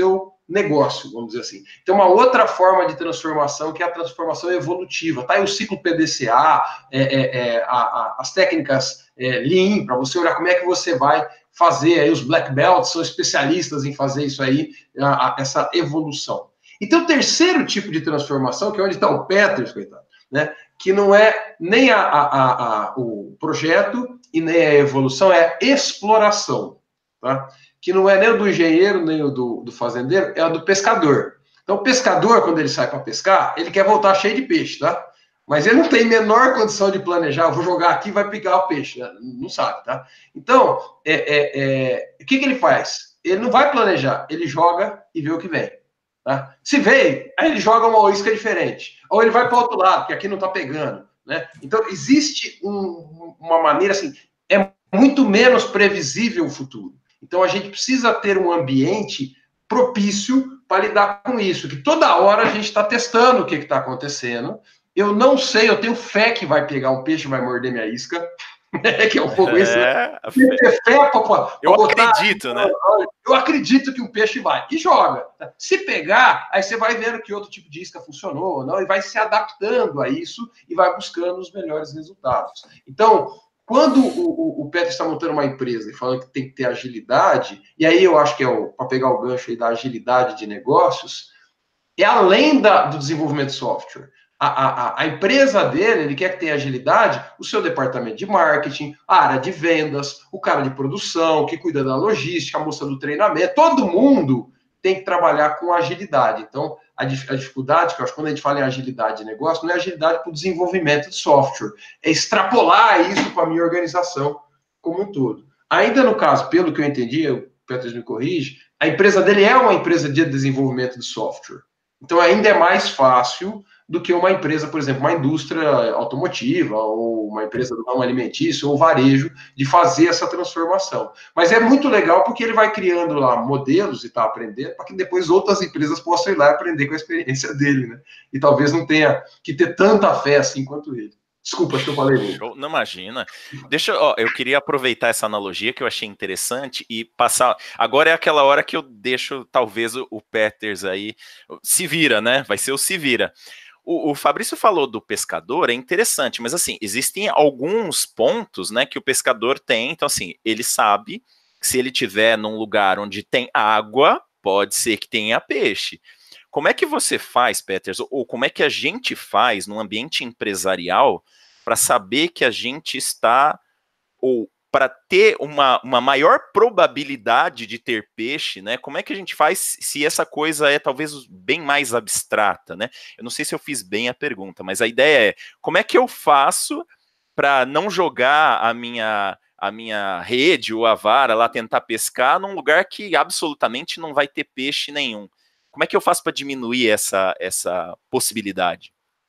negócio, vamos dizer assim. Tem uma outra forma de transformação, que é a transformação evolutiva. Tá aí o ciclo P D C A, é, é, é, a, a, as técnicas é, Lean, para você olhar como é que você vai fazer. Aí os Black Belts são especialistas em fazer isso aí, a, a, essa evolução. E tem o terceiro tipo de transformação, que é onde está o Peters, coitado, né? Que não é nem a, a, a, a, o projeto e nem a evolução, é a exploração, tá? Que não é nem o do engenheiro, nem o do, do fazendeiro, é o do pescador. Então, o pescador, quando ele sai para pescar, ele quer voltar cheio de peixe, tá? Mas ele não tem menor condição de planejar, vou jogar aqui e vai pegar o peixe, né? Não sabe, tá? Então, é, é, é, o que, que ele faz? Ele não vai planejar, ele joga e vê o que vem. Tá? Se veio, aí ele joga uma isca diferente. Ou ele vai para o outro lado, que aqui não está pegando. Né? Então, existe um, uma maneira assim, é muito menos previsível o futuro. Então, a gente precisa ter um ambiente propício para lidar com isso, que toda hora a gente está testando o que está acontecendo. Eu não sei, eu tenho fé que vai pegar um peixe e vai morder minha isca. Que é um pouco isso. É, né? Ter fé pra, pra eu botar, acredito, né? Eu acredito que um peixe vai. E joga. Se pegar, aí você vai vendo que outro tipo de isca funcionou ou não, e vai se adaptando a isso e vai buscando os melhores resultados. Então, quando o, o, o Peters está montando uma empresa e falando que tem que ter agilidade, e aí eu acho que é para pegar o gancho aí da agilidade de negócios, é além da, do desenvolvimento de software. A, a, a empresa dele, ele quer que tenha agilidade, o seu departamento de marketing, a área de vendas, o cara de produção, que cuida da logística, a moça do treinamento, todo mundo tem que trabalhar com agilidade. Então, a, a dificuldade, que eu acho que quando a gente fala em agilidade de negócio, não é agilidade para o desenvolvimento de software, é extrapolar isso para a minha organização como um todo. Ainda no caso, pelo que eu entendi, o Peters me corrige, a empresa dele é uma empresa de desenvolvimento de software. Então, ainda é mais fácil do que uma empresa, por exemplo, uma indústria automotiva ou uma empresa do ramo alimentício ou varejo, de fazer essa transformação. Mas é muito legal porque ele vai criando lá modelos e está aprendendo para que depois outras empresas possam ir lá e aprender com a experiência dele, né? E talvez não tenha que ter tanta fé assim quanto ele. Desculpa, acho que eu falei muito. Não imagina. Deixa eu, ó, eu queria aproveitar essa analogia que eu achei interessante e passar. Agora é aquela hora que eu deixo talvez o, o Peters aí se vira, né? Vai ser o se vira. O, o Fabrício falou do pescador, é interessante, mas assim, existem alguns pontos, né, que o pescador tem, então assim, ele sabe que se ele estiver num lugar onde tem água, pode ser que tenha peixe. Como é que você faz, Peters, ou como é que a gente faz no ambiente empresarial para saber que a gente está, ou para ter uma, uma maior probabilidade de ter peixe, né? Como é que a gente faz se essa coisa é talvez bem mais abstrata, né? Eu não sei se eu fiz bem a pergunta, mas a ideia é, como é que eu faço para não jogar a minha, a minha rede ou a vara lá, tentar pescar num lugar que absolutamente não vai ter peixe nenhum? Como é que eu faço para diminuir essa, essa possibilidade?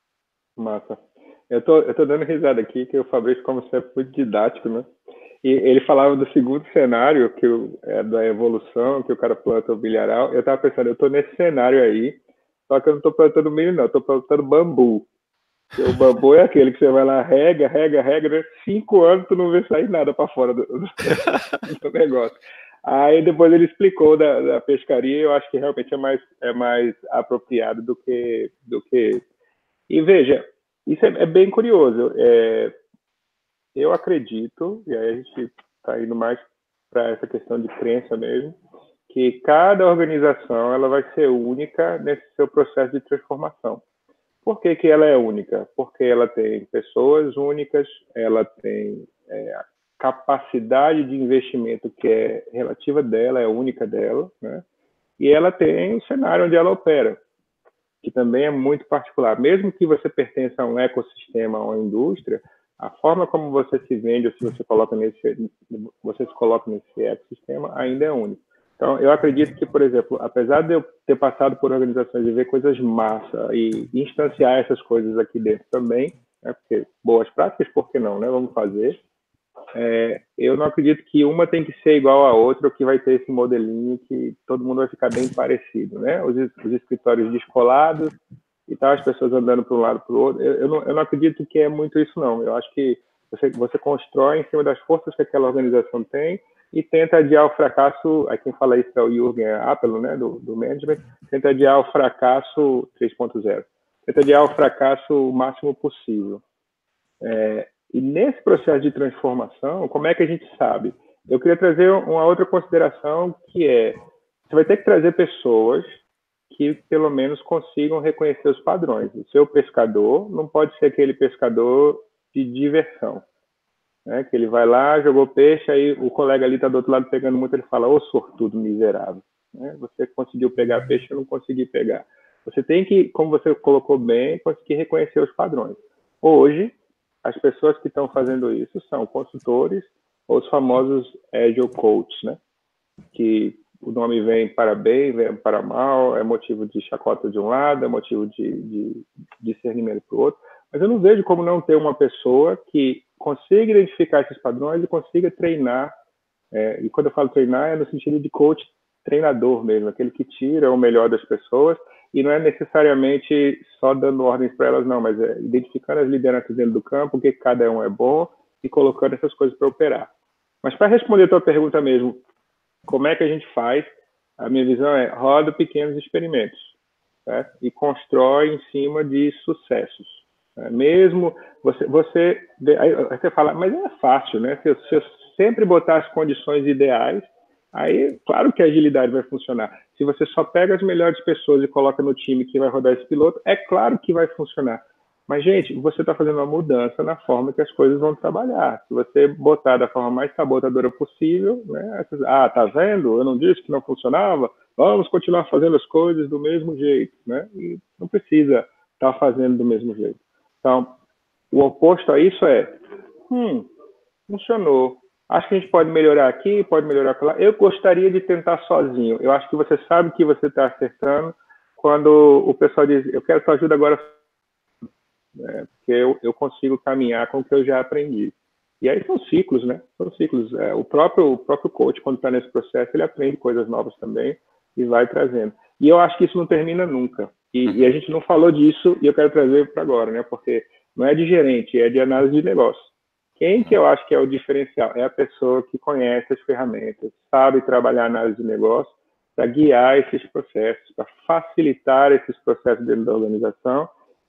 Massa. Eu tô, eu tô dando risada aqui, que o Fabrício, como sempre, muito didático, né? E ele falava do segundo cenário, que o, é da evolução, que o cara planta o milharal. Eu estava pensando, eu estou nesse cenário aí, só que eu não estou plantando milho, não. Eu estou plantando bambu. Porque o bambu é aquele que você vai lá, rega, rega, rega, né? Cinco anos tu não vê sair nada para fora do, do, do negócio. Aí depois ele explicou da, da pescaria, eu acho que realmente é mais, é mais apropriado do que, do que... E veja, isso é, é bem curioso. É... Eu acredito, e aí a gente está indo mais para essa questão de crença mesmo, que cada organização ela vai ser única nesse seu processo de transformação. Por que que ela é única? Porque ela tem pessoas únicas, ela tem é, a capacidade de investimento que é relativa dela, é única dela, né? E ela tem o cenário onde ela opera, que também é muito particular. Mesmo que você pertença a um ecossistema, a uma indústria, a forma como você se vende, ou se você coloca nesse, você se coloca nesse ecossistema, ainda é único. Então, eu acredito que, por exemplo, apesar de eu ter passado por organizações e ver coisas massa e instanciar essas coisas aqui dentro também, né, porque boas práticas, por que não, né? Vamos fazer. É, eu não acredito que uma tem que ser igual a outra, ou que vai ter esse modelinho que todo mundo vai ficar bem parecido, né? Os, os escritórios descolados, e tal, as pessoas andando para um lado para o outro. Eu, eu, não, eu não acredito que é muito isso, não. Eu acho que você, você constrói em cima das forças que aquela organização tem e tenta adiar o fracasso. Aí quem fala isso é o Jürgen Appel, né, do, do management, tenta adiar o fracasso três ponto zero. Tenta adiar o fracasso o máximo possível. É, e nesse processo de transformação, como é que a gente sabe? Eu queria trazer uma outra consideração, que é, você vai ter que trazer pessoas que pelo menos consigam reconhecer os padrões. O seu pescador não pode ser aquele pescador de diversão, né? Que ele vai lá, jogou peixe, aí o colega ali está do outro lado pegando muito, ele fala, ô sortudo miserável, né? Você conseguiu pegar peixe, eu não consegui pegar. Você tem que, como você colocou bem, conseguir reconhecer os padrões. Hoje, as pessoas que estão fazendo isso são consultores ou os famosos Agile Coaches, né? Que o nome vem para bem, vem para mal, é motivo de chacota de um lado, é motivo de, de, de discernimento para o outro, mas eu não vejo como não ter uma pessoa que consiga identificar esses padrões e consiga treinar, é, e quando eu falo treinar é no sentido de coach treinador mesmo, aquele que tira o melhor das pessoas, e não é necessariamente só dando ordens para elas, não, mas é identificando as lideranças dentro do campo, o que cada um é bom, e colocando essas coisas para operar. Mas para responder a tua pergunta mesmo, como é que a gente faz? A minha visão é, roda pequenos experimentos, certo? E constrói em cima de sucessos. Né? Mesmo você, você, aí você fala, mas é fácil, né? Se eu, se eu sempre botar as condições ideais, aí, claro que a agilidade vai funcionar. Se você só pega as melhores pessoas e coloca no time que vai rodar esse piloto, é claro que vai funcionar. Mas, gente, você está fazendo uma mudança na forma que as coisas vão trabalhar. Se você botar da forma mais sabotadora possível, né? Ah, tá vendo? Eu não disse que não funcionava? Vamos continuar fazendo as coisas do mesmo jeito, né? E não precisa estar fazendo do mesmo jeito. Então, o oposto a isso é, hum, funcionou. Acho que a gente pode melhorar aqui, pode melhorar lá. Eu gostaria de tentar sozinho. Eu acho que você sabe que você está acertando quando o pessoal diz, eu quero sua ajuda agora, é, porque eu, eu consigo caminhar com o que eu já aprendi. E aí são ciclos, né? São ciclos. É, o, próprio, o próprio coach, quando está nesse processo, ele aprende coisas novas também e vai trazendo. E eu acho que isso não termina nunca. E, e a gente não falou disso e eu quero trazer para agora, né? Porque não é de gerente, é de análise de negócio. Quem que eu acho que é o diferencial? É a pessoa que conhece as ferramentas, sabe trabalhar a análise de negócio para guiar esses processos, para facilitar esses processos dentro da organização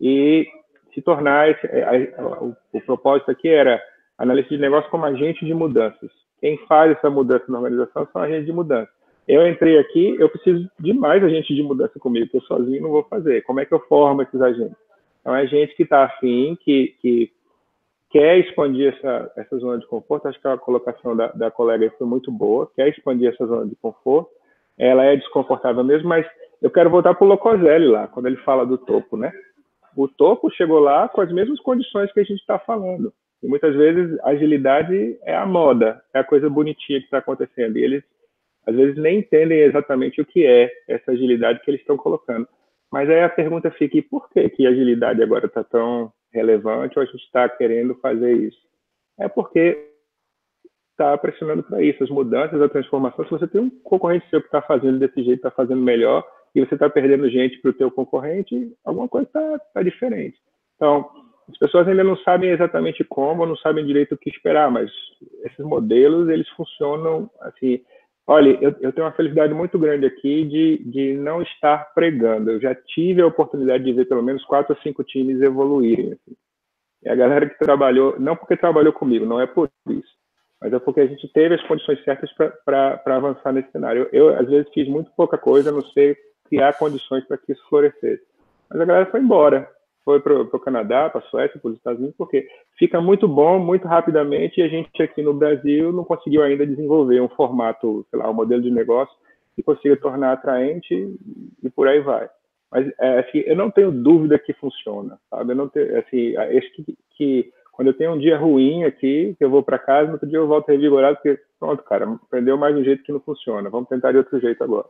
e se tornar... Esse, a, a, o, o propósito aqui era análise de negócio como agente de mudanças. Quem faz essa mudança na organização são agentes de mudança. Eu entrei aqui, eu preciso de mais agentes de mudança comigo, que eu sozinho não vou fazer. Como é que eu formo esses agentes? Então, é gente que está afim, que... que quer expandir essa, essa zona de conforto, acho que a colocação da, da colega foi muito boa, quer expandir essa zona de conforto, ela é desconfortável mesmo, mas eu quero voltar para o Locoselli lá, quando ele fala do topo, né? O topo chegou lá com as mesmas condições que a gente está falando, e muitas vezes a agilidade é a moda, é a coisa bonitinha que está acontecendo, e eles às vezes nem entendem exatamente o que é essa agilidade que eles estão colocando. Mas aí a pergunta fica, e por que, que a agilidade agora está tão relevante ou a gente está querendo fazer isso? É porque está pressionando para isso, as mudanças, a transformação. Se você tem um concorrente seu que está fazendo desse jeito, está fazendo melhor, e você está perdendo gente para o teu concorrente, alguma coisa está tá diferente. Então, as pessoas ainda não sabem exatamente como, não sabem direito o que esperar, mas esses modelos, eles funcionam assim... Olha, eu, eu tenho uma felicidade muito grande aqui de, de não estar pregando. Eu já tive a oportunidade de ver pelo menos quatro ou cinco times evoluírem. Assim. E a galera que trabalhou, não porque trabalhou comigo, não é por isso, mas é porque a gente teve as condições certas para avançar nesse cenário. Eu, eu, às vezes, fiz muito pouca coisa, não sei criar condições para que isso florescesse. Mas a galera foi embora. Foi para o Canadá, para a Suécia, para os Estados Unidos, porque fica muito bom, muito rapidamente, e a gente aqui no Brasil não conseguiu ainda desenvolver um formato, sei lá, um modelo de negócio que consiga tornar atraente e por aí vai. Mas é, assim, eu não tenho dúvida que funciona, sabe? Eu não tenho, assim, acho que, que quando eu tenho um dia ruim aqui, que eu vou para casa, no outro dia eu volto revigorado, porque pronto, cara, aprendeu mais um jeito que não funciona, vamos tentar de outro jeito agora.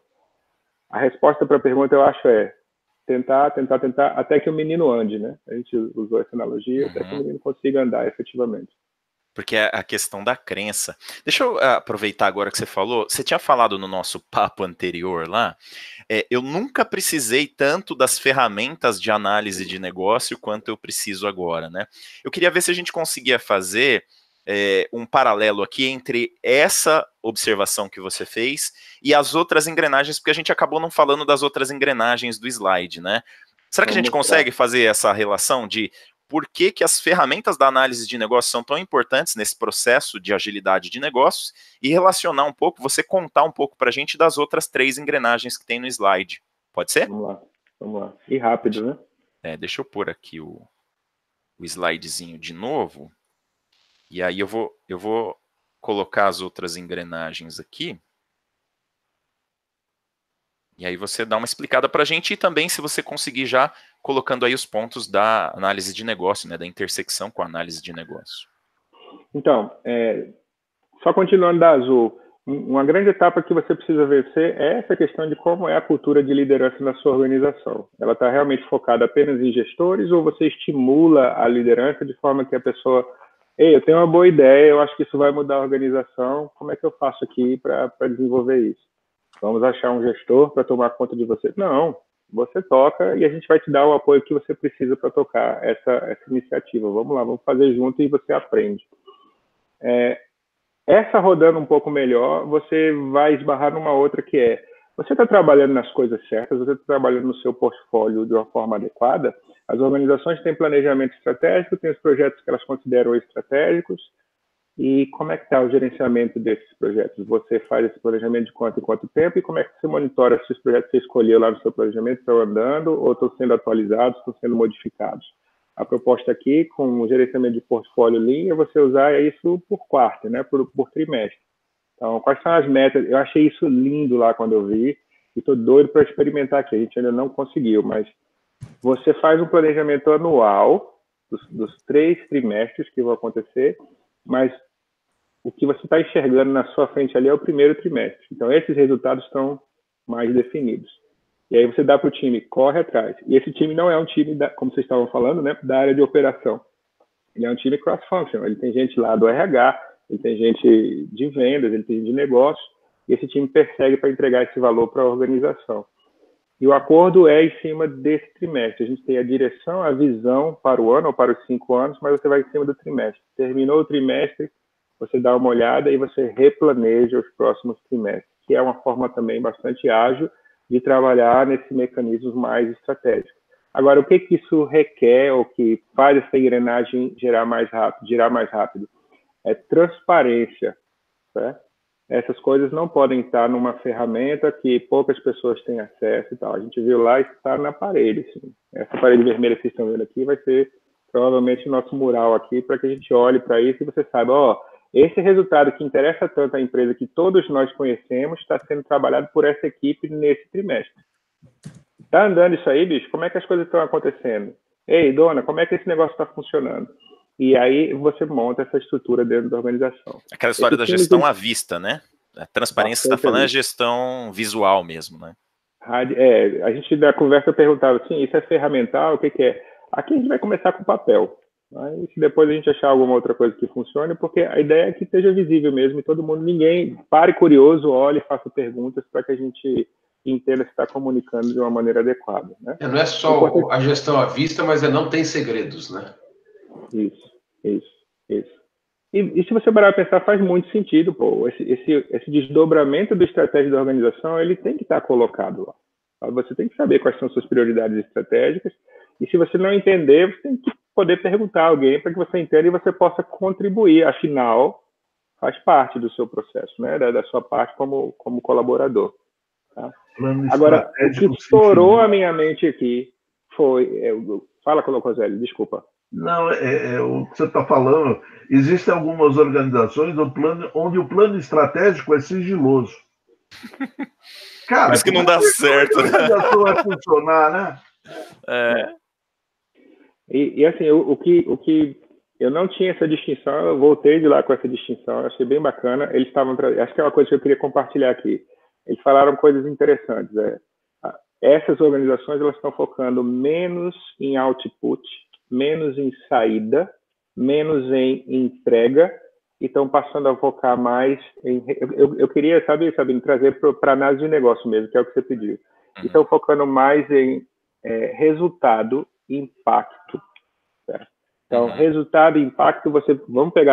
A resposta para a pergunta, eu acho, é tentar, tentar, tentar, até que o menino ande, né? A gente usou essa analogia, uhum. Até que o menino consiga andar efetivamente. Porque é a questão da crença. Deixa eu aproveitar agora que você falou, você tinha falado no nosso papo anterior lá, é, eu nunca precisei tanto das ferramentas de análise de negócio quanto eu preciso agora, né? Eu queria ver se a gente conseguia fazer é, um paralelo aqui entre essa observação que você fez e as outras engrenagens, porque a gente acabou não falando das outras engrenagens do slide, né? Será que a gente consegue fazer essa relação de por que que as ferramentas da análise de negócios são tão importantes nesse processo de agilidade de negócios e relacionar um pouco, você contar um pouco para a gente das outras três engrenagens que tem no slide? Pode ser? Vamos lá, vamos lá. E rápido, né? É, deixa eu pôr aqui o, o slidezinho de novo. E aí eu vou, eu vou colocar as outras engrenagens aqui. E aí você dá uma explicada para a gente e também se você conseguir já colocando aí os pontos da análise de negócio, né, da intersecção com a análise de negócio. Então, é, só continuando da azul, uma grande etapa que você precisa vencer é essa questão de como é a cultura de liderança na sua organização. Ela está realmente focada apenas em gestores ou você estimula a liderança de forma que a pessoa, ei, eu tenho uma boa ideia, eu acho que isso vai mudar a organização, como é que eu faço aqui para desenvolver isso? Vamos achar um gestor para tomar conta de você? Não, você toca e a gente vai te dar o apoio que você precisa para tocar essa, essa iniciativa. Vamos lá, vamos fazer junto e você aprende. É, essa rodando um pouco melhor, você vai esbarrar numa outra que é, você está trabalhando nas coisas certas, você está trabalhando no seu portfólio de uma forma adequada, as organizações têm planejamento estratégico, têm os projetos que elas consideram estratégicos, e como é que está o gerenciamento desses projetos? Você faz esse planejamento de quanto em quanto tempo e como é que você monitora se os projetos que você escolheu lá no seu planejamento estão andando ou estão sendo atualizados, estão sendo modificados? A proposta aqui, com o gerenciamento de portfólio Lean, é você usar isso por quarto, né, por, por trimestre. Então, quais são as metas? Eu achei isso lindo lá quando eu vi e estou doido para experimentar aqui. A gente ainda não conseguiu, mas você faz um planejamento anual dos, dos três trimestres que vão acontecer, mas o que você está enxergando na sua frente ali é o primeiro trimestre. Então, esses resultados estão mais definidos. E aí você dá para o time, corre atrás. E esse time não é um time, da, como vocês estavam falando, né, da área de operação. Ele é um time cross-functional. Ele tem gente lá do R H, ele tem gente de vendas, ele tem gente de negócio, e esse time persegue para entregar esse valor para a organização. E o acordo é em cima desse trimestre. A gente tem a direção, a visão para o ano ou para os cinco anos, mas você vai em cima do trimestre. Terminou o trimestre, você dá uma olhada e você replaneja os próximos trimestres, que é uma forma também bastante ágil de trabalhar nesses mecanismos mais estratégicos. Agora, o que que isso requer ou que faz essa engrenagem girar mais rápido? Girar mais rápido? É transparência. Certo? Essas coisas não podem estar numa ferramenta que poucas pessoas têm acesso e tal. A gente viu lá, está na parede. Assim. Essa parede vermelha que vocês estão vendo aqui vai ser provavelmente o nosso mural aqui para que a gente olhe para isso e você saiba, ó, esse resultado que interessa tanto à empresa que todos nós conhecemos está sendo trabalhado por essa equipe nesse trimestre. Tá andando isso aí, bicho? Como é que as coisas estão acontecendo? Ei, dona, como é que esse negócio está funcionando? E aí você monta essa estrutura dentro da organização. Aquela história esse da gestão de... à vista, né? A transparência que você está falando é gestão visual mesmo, né? É, a gente da conversa perguntava assim, isso é ferramental, o que que é? Aqui a gente vai começar com papel. Mas se depois a gente achar alguma outra coisa que funcione, porque a ideia é que seja visível mesmo e todo mundo, ninguém pare curioso, olhe, faça perguntas para que a gente entenda se está comunicando de uma maneira adequada. Né? É, não é só Enquanto... a gestão à vista, mas é não tem segredos, né? Isso, isso, isso. E, e se você parar para pensar, faz muito sentido, pô. Esse, esse, esse desdobramento da estratégia da organização, ele tem que estar colocado lá. Você tem que saber quais são suas prioridades estratégicas e se você não entender, você tem que poder perguntar a alguém para que você entenda e você possa contribuir. Afinal, faz parte do seu processo, né? Da, da sua parte como, como colaborador. Tá? Agora, o que estourou a minha mente aqui foi... É, fala, Colocoselli, desculpa. Não, é, é o que você está falando. Existem algumas organizações o plano, onde o plano estratégico é sigiloso. Cara, por isso que não dá certo. Como a organização vai funcionar, né? É... E, e assim, o, o, que, o que eu não tinha essa distinção, eu voltei de lá com essa distinção, eu achei bem bacana. Eles estavam, acho que é uma coisa que eu queria compartilhar aqui. Eles falaram coisas interessantes. É, essas organizações elas estão focando menos em output, menos em saída, menos em entrega, e estão passando a focar mais em... Eu, eu, eu queria, sabe, Sabino, trazer para análise de negócio mesmo, que é o que você pediu. Uhum. E estão focando mais em é, resultado, impacto. Certo? Então, uhum. resultado e impacto, você, vamos pegar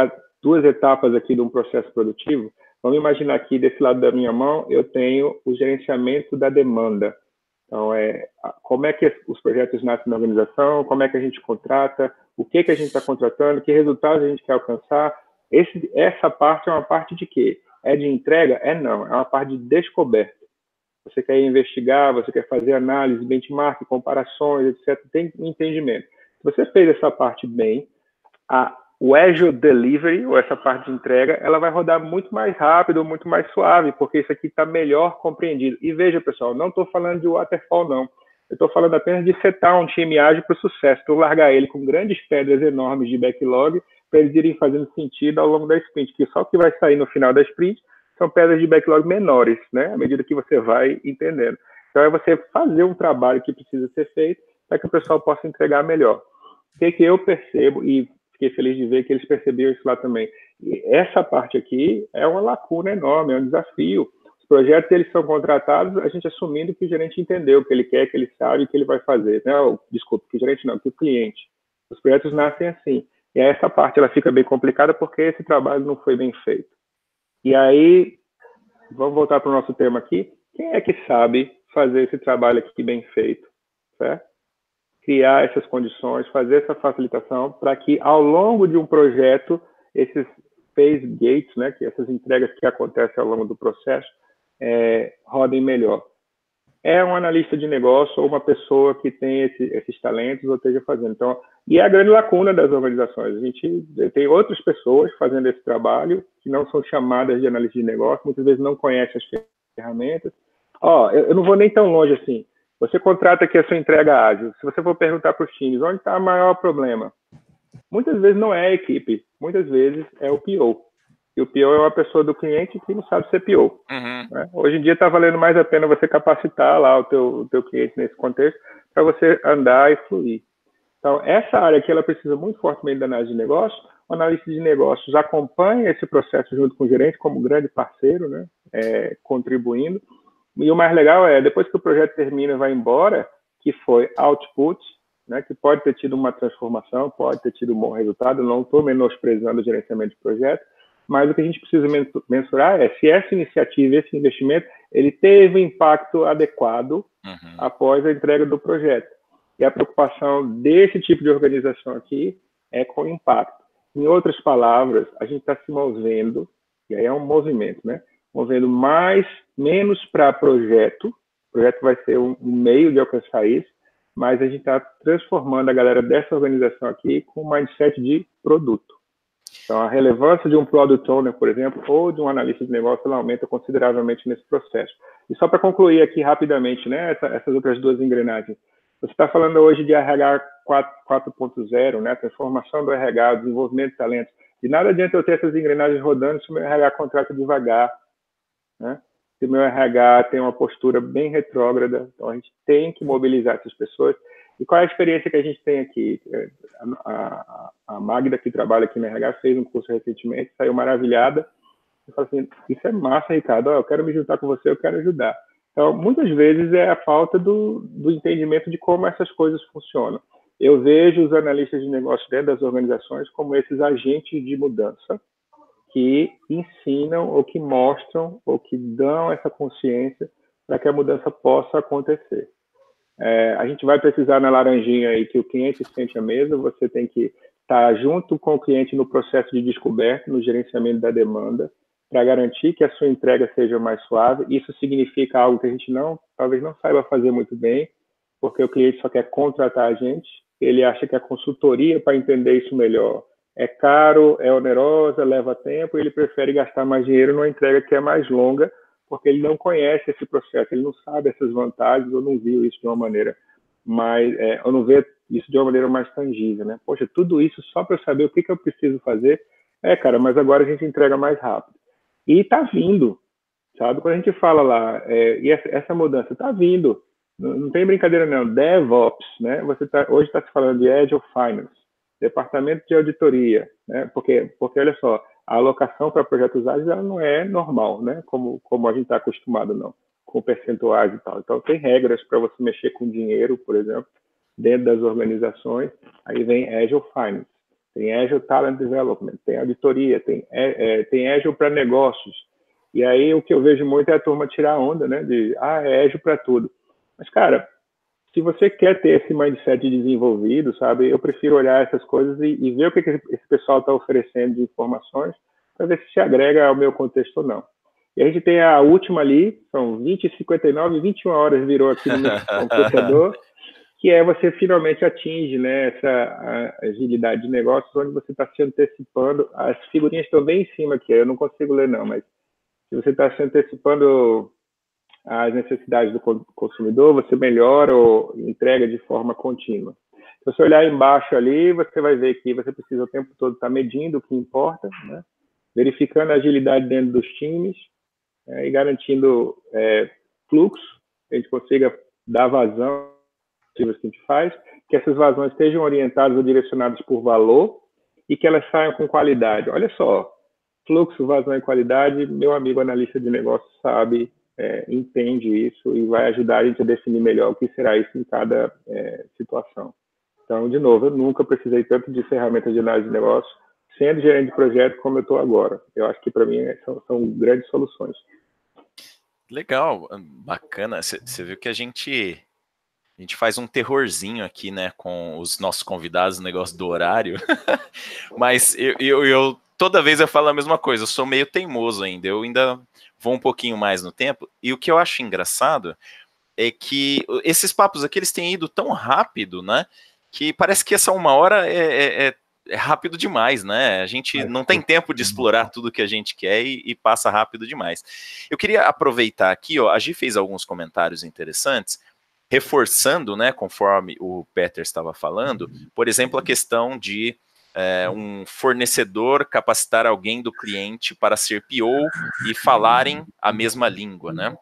duas etapas aqui de um processo produtivo, vamos imaginar aqui, desse lado da minha mão, eu tenho o gerenciamento da demanda. Então, é, como é que os projetos nascem na organização, como é que a gente contrata, o que, que a gente está contratando, que resultados a gente quer alcançar. Esse, essa parte é uma parte de quê? É de entrega? É não, é uma parte de descoberta. Você quer investigar, você quer fazer análise, benchmark, comparações, etcétera. Tem entendimento. Se você fez essa parte bem, a, o Agile Delivery, ou essa parte de entrega, ela vai rodar muito mais rápido, muito mais suave, porque isso aqui está melhor compreendido. E veja, pessoal, não estou falando de waterfall, não. Eu estou falando apenas de setar um time ágil para o sucesso, para largar ele com grandes pedras enormes de backlog, para eles irem fazendo sentido ao longo da sprint, que só o que vai sair no final da sprint são pedras de backlog menores, né? À medida que você vai entendendo. Então, é você fazer um trabalho que precisa ser feito para que o pessoal possa entregar melhor. O que, que eu percebo, e fiquei feliz de ver que eles perceberam isso lá também. E essa parte aqui é uma lacuna enorme, é um desafio. Os projetos, eles são contratados, a gente assumindo que o gerente entendeu o que ele quer, que ele sabe, o que ele vai fazer. Não, desculpa, que o gerente não, que o cliente. Os projetos nascem assim. E essa parte, ela fica bem complicada porque esse trabalho não foi bem feito. E aí, vamos voltar para o nosso tema aqui. Quem é que sabe fazer esse trabalho aqui bem feito? Certo? Criar essas condições, fazer essa facilitação para que, ao longo de um projeto, esses phase gates, né, que essas entregas que acontecem ao longo do processo, é, rodem melhor. É um analista de negócio ou uma pessoa que tem esse, esses talentos ou esteja fazendo. Então, e é a grande lacuna das organizações. A gente tem outras pessoas fazendo esse trabalho que não são chamadas de analista de negócio, muitas vezes não conhecem as ferramentas. Ó, eu, eu não vou nem tão longe assim. Você contrata aqui a sua entrega ágil. Se você for perguntar para os times, onde está o maior problema? Muitas vezes não é a equipe, muitas vezes é o P O. E o P O é uma pessoa do cliente que não sabe ser P O. Uhum. Né? Hoje em dia está valendo mais a pena você capacitar lá o teu, o teu cliente nesse contexto para você andar e fluir. Então, essa área aqui, ela precisa muito fortemente da análise de negócio. O analista de negócios acompanha esse processo junto com o gerente como grande parceiro, né? É, contribuindo. E o mais legal é, depois que o projeto termina e vai embora, que foi output, né? Que pode ter tido uma transformação, pode ter tido um bom resultado. Eu não estou menosprezando o gerenciamento de projeto, mas o que a gente precisa mensurar é se essa iniciativa, esse investimento, ele teve um impacto adequado uhum. após a entrega do projeto. E a preocupação desse tipo de organização aqui é com o impacto. Em outras palavras, a gente está se movendo, e aí é um movimento, né? Movendo mais, menos para projeto. O projeto vai ser um, um meio de alcançar isso, mas a gente está transformando a galera dessa organização aqui com um mindset de produto. Então, a relevância de um Product Owner, por exemplo, ou de um analista de negócio, ela aumenta consideravelmente nesse processo. E só para concluir aqui rapidamente, né, essa, essas outras duas engrenagens. Você está falando hoje de R H quatro ponto zero, né, transformação do R H, desenvolvimento de talentos. De nada adianta eu ter essas engrenagens rodando se o meu R H contrata devagar, né? Se o meu R H tem uma postura bem retrógrada. Então, a gente tem que mobilizar essas pessoas. E qual é a experiência que a gente tem aqui? A, a, a Magda, que trabalha aqui no R H, fez um curso recentemente, saiu maravilhada. Eu falei assim, isso é massa, Ricardo, oh, eu quero me juntar com você, eu quero ajudar. Então, muitas vezes é a falta do, do entendimento de como essas coisas funcionam. Eu vejo os analistas de negócio dentro das organizações como esses agentes de mudança que ensinam ou que mostram ou que dão essa consciência para que a mudança possa acontecer. É, a gente vai precisar na laranjinha aí que o cliente sente a mesa, você tem que estar junto com o cliente no processo de descoberta, no gerenciamento da demanda, para garantir que a sua entrega seja mais suave. Isso significa algo que a gente não, talvez não saiba fazer muito bem, porque o cliente só quer contratar a gente, ele acha que a consultoria para entender isso melhor é caro, é onerosa, leva tempo, e ele prefere gastar mais dinheiro numa entrega que é mais longa, porque ele não conhece esse processo, ele não sabe essas vantagens, ou não viu isso de uma maneira mais, é, ou não vê isso de uma maneira mais tangível, né? Poxa, tudo isso só para eu saber o que, que eu preciso fazer, é, cara, mas agora a gente entrega mais rápido. E está vindo, sabe? Quando a gente fala lá, é, e essa, essa mudança está vindo, não, não tem brincadeira não, DevOps, né? Você tá, hoje está se falando de Agile Finance, departamento de auditoria, né? Porque, porque olha só, a alocação para projetos ágeis ela não é normal, né? Como, como a gente está acostumado, não, com percentuais e tal. Então, tem regras para você mexer com dinheiro, por exemplo, dentro das organizações. Aí vem Agile Finance. tem Agile Talent Development, tem auditoria, tem, é, é, tem Agile para negócios. E aí o que eu vejo muito é a turma tirar onda, né? De, ah, é Agile para tudo. Mas, cara, se você quer ter esse mindset desenvolvido, sabe, eu prefiro olhar essas coisas e, e ver o que, que esse pessoal está oferecendo de informações para ver se se agrega ao meu contexto ou não. E a gente tem a última ali, são vinte e cinquenta e nove, vinte e uma horas virou aqui no meu computador, que é você finalmente atinge, né, essa agilidade de negócios, onde você está se antecipando. As figurinhas estão bem em cima aqui, eu não consigo ler não, mas se você está se antecipando as necessidades do consumidor, você melhora ou entrega de forma contínua. Se você olhar embaixo ali, você vai ver que você precisa o tempo todo estar medindo o que importa, né, verificando a agilidade dentro dos times, é, e garantindo é, fluxo, que a gente consiga dar vazão que a gente faz, que essas vazões estejam orientadas ou direcionadas por valor e que elas saiam com qualidade. Olha só, fluxo, vazão e qualidade, meu amigo analista de negócios sabe, é, entende isso e vai ajudar a gente a definir melhor o que será isso em cada é, situação. Então, de novo, eu nunca precisei tanto de ferramentas de análise de negócio sendo gerente de projeto como eu estou agora. Eu acho que, para mim, são, são grandes soluções. Legal, bacana. Você viu que a gente, a gente faz um terrorzinho aqui, né, com os nossos convidados, o negócio do horário. Mas eu, eu, eu, toda vez eu falo a mesma coisa, eu sou meio teimoso ainda, eu ainda vou um pouquinho mais no tempo. E o que eu acho engraçado é que esses papos aqui, eles têm ido tão rápido, né, que parece que essa uma hora é, é, é é rápido demais, né? A gente não tem tempo de explorar tudo que a gente quer e, e passa rápido demais. Eu queria aproveitar aqui, ó, a Gi fez alguns comentários interessantes, reforçando, né, conforme o Peter estava falando, por exemplo, a questão de é, um fornecedor capacitar alguém do cliente para ser P O e falarem a mesma língua, né?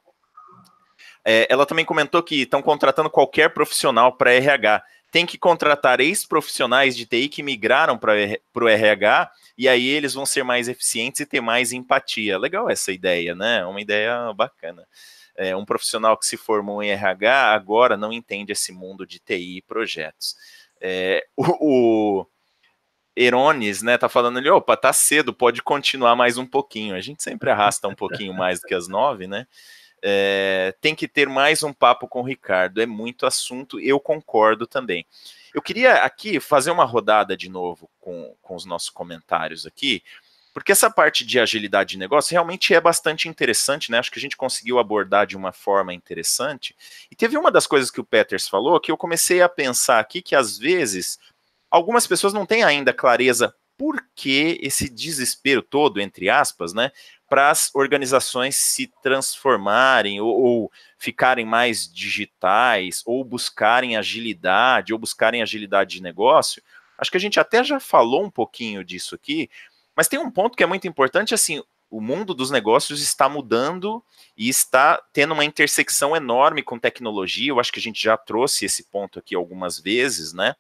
É, ela também comentou que estão contratando qualquer profissional para R H. Tem que contratar ex-profissionais de T I que migraram para o R H, e aí eles vão ser mais eficientes e ter mais empatia. Legal essa ideia, né? Uma ideia bacana. É, um profissional que se formou em R H agora não entende esse mundo de T I e projetos. É, o, o Erones, né, tá falando ali, opa, tá cedo, pode continuar mais um pouquinho. A gente sempre arrasta um pouquinho mais do que as nove, né? É, tem que ter mais um papo com o Ricardo, é muito assunto, eu concordo também. Eu queria aqui fazer uma rodada de novo com, com os nossos comentários aqui, porque essa parte de agilidade de negócio realmente é bastante interessante, né? Acho que a gente conseguiu abordar de uma forma interessante. E teve uma das coisas que o Peters falou que eu comecei a pensar aqui que às vezes algumas pessoas não têm ainda clareza por que esse desespero todo, entre aspas, né, para as organizações se transformarem ou, ou ficarem mais digitais, ou buscarem agilidade, ou buscarem agilidade de negócio. Acho que a gente até já falou um pouquinho disso aqui, mas tem um ponto que é muito importante, assim, o mundo dos negócios está mudando e está tendo uma intersecção enorme com tecnologia. Eu acho que a gente já trouxe esse ponto aqui algumas vezes, né,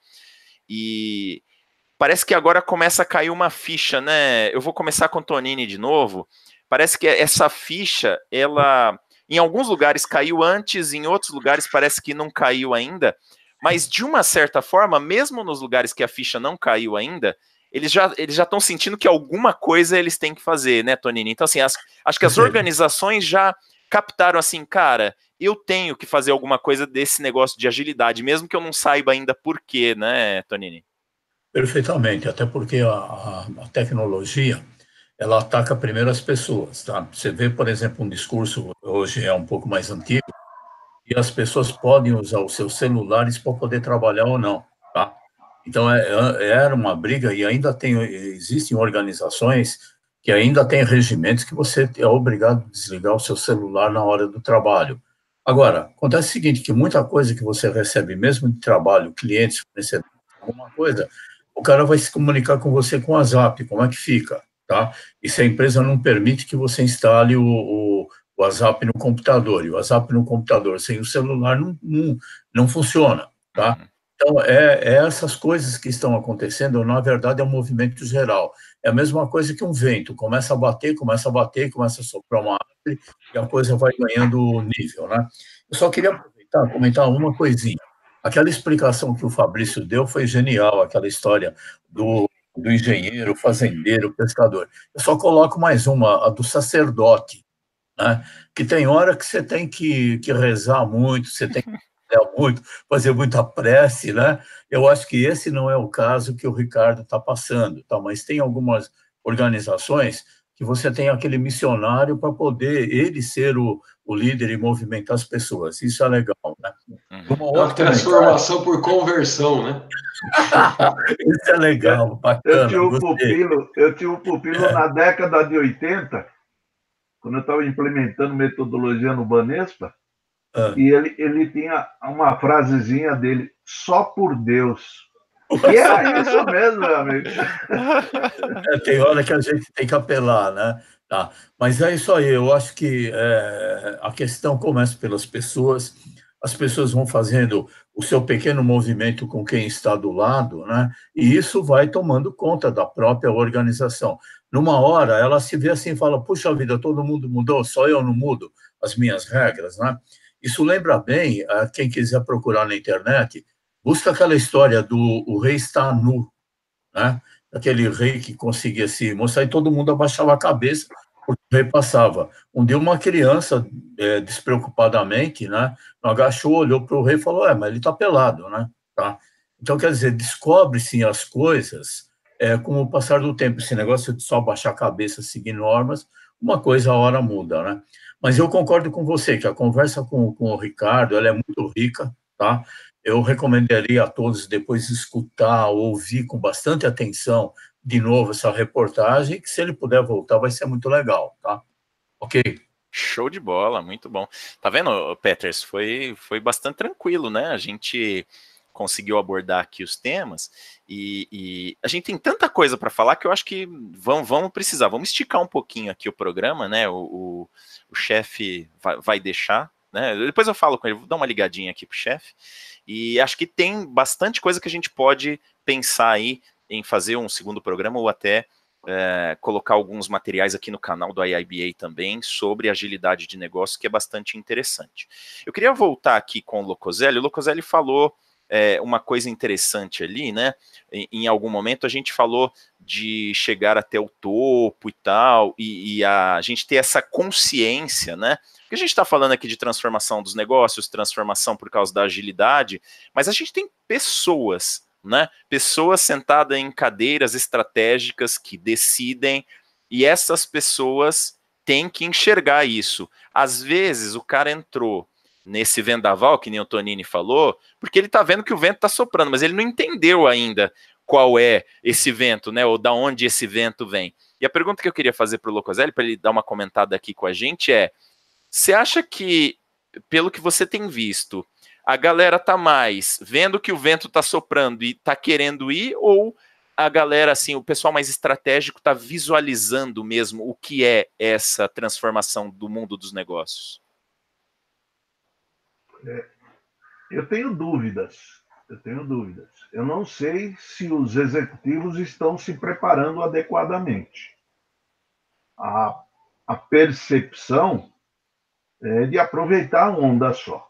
e parece que agora começa a cair uma ficha, né? Eu vou começar com o Tonini de novo. Parece que essa ficha, ela, em alguns lugares caiu antes, em outros lugares parece que não caiu ainda, mas de uma certa forma, mesmo nos lugares que a ficha não caiu ainda, eles já eles já estão sentindo que alguma coisa eles têm que fazer, né, Tonini? Então, assim, as, acho que as organizações já captaram assim, cara, eu tenho que fazer alguma coisa desse negócio de agilidade, mesmo que eu não saiba ainda por quê, né, Tonini? Perfeitamente, até porque a, a, a tecnologia, ela ataca primeiro as pessoas, tá? Você vê, por exemplo, um discurso, hoje é um pouco mais antigo, e as pessoas podem usar os seus celulares para poder trabalhar ou não, tá? Então, é, é, era uma briga, e ainda tem, existem organizações que ainda têm regimentos que você é obrigado a desligar o seu celular na hora do trabalho. Agora, acontece o seguinte, que muita coisa que você recebe, mesmo de trabalho, clientes, fornecedores, alguma coisa, o cara vai se comunicar com você com o WhatsApp, como é que fica, tá? E se a empresa não permite que você instale o, o, o WhatsApp no computador, e o WhatsApp no computador sem o celular não, não, não funciona, tá? Então, é, é essas coisas que estão acontecendo, na verdade, é um movimento geral. É a mesma coisa que um vento, começa a bater, começa a bater, começa a soprar uma árvore, e a coisa vai ganhando nível, né? Eu só queria aproveitar, comentar uma coisinha. Aquela explicação que o Fabrício deu foi genial, aquela história do do engenheiro, fazendeiro, pescador. Eu só coloco mais uma, a do sacerdote, né? Que tem hora que você tem que, que rezar muito, você tem que rezar muito, fazer muita prece, né? Eu acho que esse não é o caso que o Ricardo está passando, tá? Mas tem algumas organizações que você tem aquele missionário para poder ele ser o, o líder e movimentar as pessoas. Isso é legal, né? Uhum. Uma É uma outra transformação por conversão, né? Isso é legal, Eu bacana, tinha um gostei. pupilo, eu tinha um pupilo na década de oitenta, quando eu estava implementando metodologia no Banespa, Ah. e ele, ele tinha uma frasezinha dele, só por Deus. E era isso mesmo, meu amigo. É, tem hora que a gente tem que apelar, né? Tá. Mas é isso aí, eu acho que é, a questão começa pelas pessoas, as pessoas vão fazendo o seu pequeno movimento com quem está do lado, né? E isso vai tomando conta da própria organização. Numa hora, ela se vê assim e fala, puxa vida, todo mundo mudou, só eu não mudo as minhas regras, né? Isso lembra bem, a quem quiser procurar na internet, busca aquela história do o rei está nu, né? Aquele rei que conseguia se mostrar e todo mundo abaixava a cabeça porque o rei passava. Um dia uma criança, é, despreocupadamente, né, agachou, olhou para o rei e falou, é, mas ele está pelado, né? Tá? Então, quer dizer, descobre-se as coisas é, com o passar do tempo. Esse negócio de só baixar a cabeça, seguir normas, uma coisa a hora muda, né? Mas eu concordo com você, que a conversa com, com o Ricardo, ela é muito rica, tá? Eu recomendaria a todos depois escutar, ouvir com bastante atenção de novo essa reportagem, que se ele puder voltar vai ser muito legal, tá? Ok? Show de bola, muito bom. Tá vendo, Peters? Foi, foi bastante tranquilo, né? A gente conseguiu abordar aqui os temas e, e a gente tem tanta coisa para falar que eu acho que vamos, vamos precisar, vamos esticar um pouquinho aqui o programa, né? O, o, o chefe vai, vai deixar, né? Depois eu falo com ele, vou dar uma ligadinha aqui pro chefe. E acho que tem bastante coisa que a gente pode pensar aí em fazer um segundo programa ou até é, colocar alguns materiais aqui no canal do I I B A também sobre agilidade de negócio, que é bastante interessante. Eu queria voltar aqui com o Locoselli. O Locoselli falou é, uma coisa interessante ali, né? Em, em algum momento a gente falou de chegar até o topo e tal, e, e a, a gente ter essa consciência, né? Porque a gente está falando aqui de transformação dos negócios, transformação por causa da agilidade, mas a gente tem pessoas, né? Pessoas sentadas em cadeiras estratégicas que decidem, e essas pessoas têm que enxergar isso. Às vezes o cara entrou nesse vendaval, que nem o Tonini falou, porque ele está vendo que o vento está soprando, mas ele não entendeu ainda qual é esse vento, né? Ou da onde esse vento vem. E a pergunta que eu queria fazer para o Locoselli, para ele dar uma comentada aqui com a gente, é: você acha que, pelo que você tem visto, a galera tá mais vendo que o vento tá soprando e tá querendo ir, ou a galera, assim, o pessoal mais estratégico tá visualizando mesmo o que é essa transformação do mundo dos negócios? É, eu tenho dúvidas, eu tenho dúvidas. Eu não sei se os executivos estão se preparando adequadamente. A, a percepção é de aproveitar a onda só.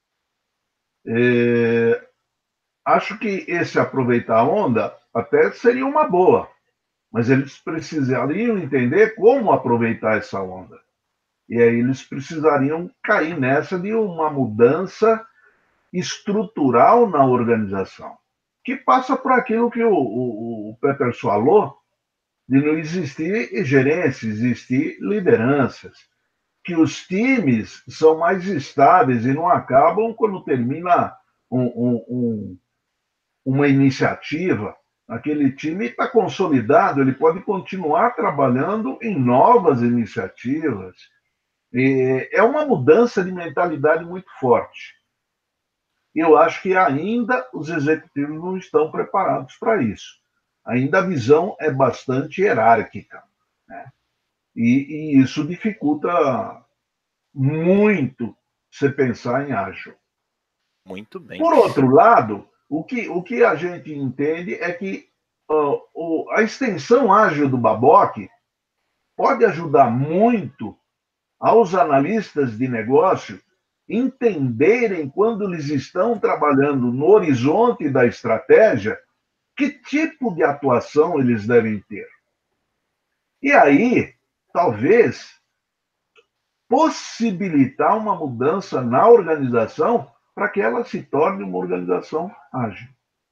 É, acho que esse aproveitar a onda até seria uma boa, mas eles precisariam entender como aproveitar essa onda. E aí eles precisariam cair nessa de uma mudança estrutural na organização, que passa por aquilo que o, o, o Peters falou, de não existir gerência, existir lideranças, que os times são mais estáveis e não acabam quando termina um, um, um, uma iniciativa. Aquele time está consolidado, ele pode continuar trabalhando em novas iniciativas. E é uma mudança de mentalidade muito forte. Eu acho que ainda os executivos não estão preparados para isso. Ainda a visão é bastante hierárquica, né? E, e isso dificulta muito você pensar em ágil. Muito bem. Por outro lado, o que, o que a gente entende é que uh, o, a extensão ágil do Babok pode ajudar muito aos analistas de negócio entenderem quando eles estão trabalhando no horizonte da estratégia que tipo de atuação eles devem ter. E aí, talvez, possibilitar uma mudança na organização para que ela se torne uma organização ágil.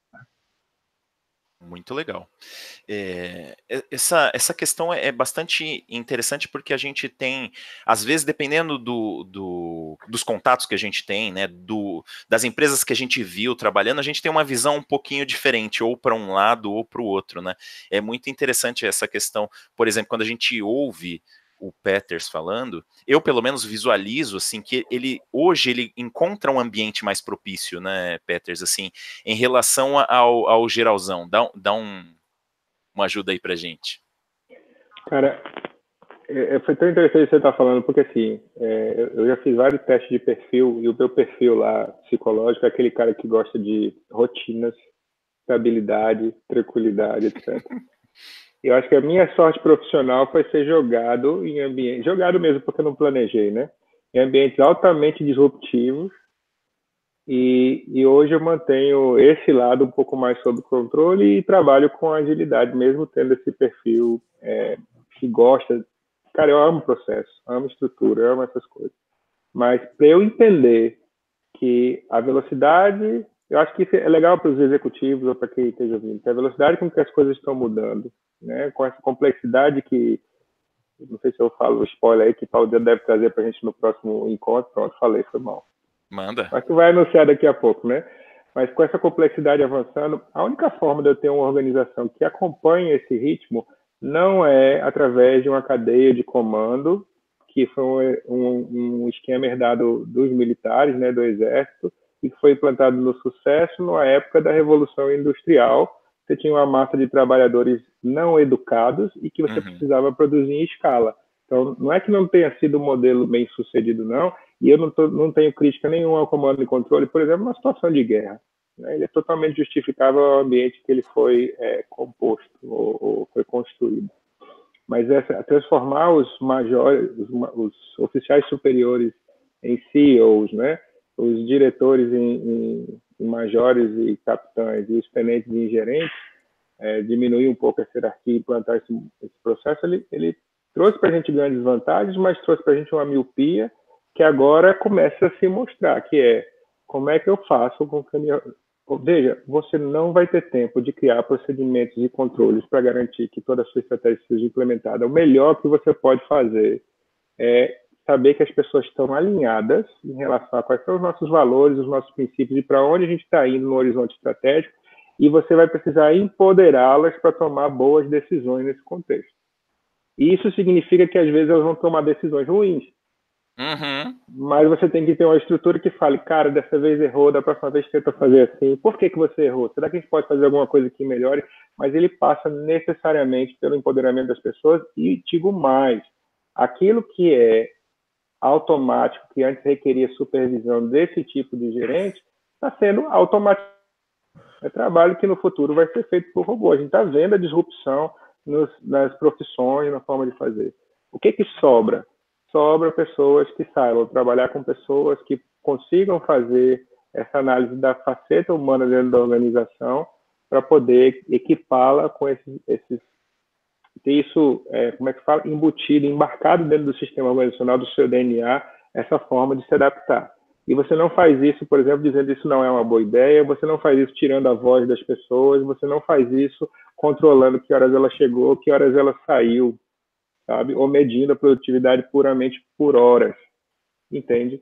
Muito legal. É, essa, essa questão é bastante interessante porque a gente tem, às vezes, dependendo do, do, dos contatos que a gente tem, né, do, das empresas que a gente viu trabalhando, a gente tem uma visão um pouquinho diferente, ou para um lado ou para o outro, né? É muito interessante essa questão, por exemplo, quando a gente ouve o Peters falando, eu pelo menos visualizo assim que ele hoje ele encontra um ambiente mais propício, né, Peters, assim, em relação ao, ao geralzão. Dá, dá um, uma ajuda aí pra gente. Cara, é, foi tão interessante você estar falando, porque assim, é, eu já fiz vários testes de perfil, e o meu perfil lá, psicológico, é aquele cara que gosta de rotinas, estabilidade, tranquilidade, etcétera. Eu acho que a minha sorte profissional foi ser jogado em ambiente, jogado mesmo porque eu não planejei, né? Em ambientes altamente disruptivos, e, e hoje eu mantenho esse lado um pouco mais sob controle e trabalho com agilidade, mesmo tendo esse perfil é, que gosta. Cara, eu amo processo, amo estrutura, amo essas coisas. Mas para eu entender que a velocidade, eu acho que isso é legal para os executivos ou para quem esteja ouvindo, que a velocidade com que as coisas estão mudando, né, com essa complexidade que, não sei se eu falo spoiler aí, que tal dia deve trazer para a gente no próximo encontro, pronto, falei, foi mal. Manda. Mas tu vai anunciar daqui a pouco, né? Mas com essa complexidade avançando, a única forma de eu ter uma organização que acompanhe esse ritmo não é através de uma cadeia de comando, que foi um, um, um esquema herdado dos militares, né, do exército, e que foi implantado no sucesso na época da Revolução Industrial. Você tinha uma massa de trabalhadores não educados e que você uhum. precisava produzir em escala. Então, não é que não tenha sido um modelo bem sucedido, não, e eu não, tô, não tenho crítica nenhuma ao comando e controle, por exemplo, numa situação de guerra. Né? Ele é totalmente justificável ao ambiente que ele foi é, composto ou, ou foi construído. Mas essa, transformar os majores, os, os oficiais superiores em C E Os, né? Os diretores em, em, em majores e capitães e os tenentes em gerentes, é, diminuir um pouco essa hierarquia e implantar esse, esse processo, ele, ele trouxe para a gente grandes vantagens, mas trouxe para a gente uma miopia que agora começa a se mostrar, que é como é que eu faço com que a minha... Veja, você não vai ter tempo de criar procedimentos e controles para garantir que toda a sua estratégia seja implementada. O melhor que você pode fazer é saber que as pessoas estão alinhadas em relação a quais são os nossos valores, os nossos princípios e para onde a gente está indo no horizonte estratégico, e você vai precisar empoderá-las para tomar boas decisões nesse contexto. E isso significa que às vezes elas vão tomar decisões ruins. Uhum. Mas você tem que ter uma estrutura que fale, cara, dessa vez errou, da próxima vez tenta fazer assim. Por que que você errou? Será que a gente pode fazer alguma coisa que melhore? Mas ele passa necessariamente pelo empoderamento das pessoas e, digo mais, aquilo que é automático, que antes requeria supervisão desse tipo de gerente, está sendo automatizado. É trabalho que no futuro vai ser feito por robô. A gente está vendo a disrupção nos, nas profissões, na forma de fazer. O que que sobra? Sobra pessoas que saibam trabalhar com pessoas que consigam fazer essa análise da faceta humana dentro da organização para poder equipá-la com esses, esses ter isso, é, como é que fala, embutido, embarcado dentro do sistema organizacional, do seu D N A, essa forma de se adaptar. E você não faz isso, por exemplo, dizendo que isso não é uma boa ideia, você não faz isso tirando a voz das pessoas, você não faz isso controlando que horas ela chegou, que horas ela saiu, sabe? Ou medindo a produtividade puramente por horas, entende?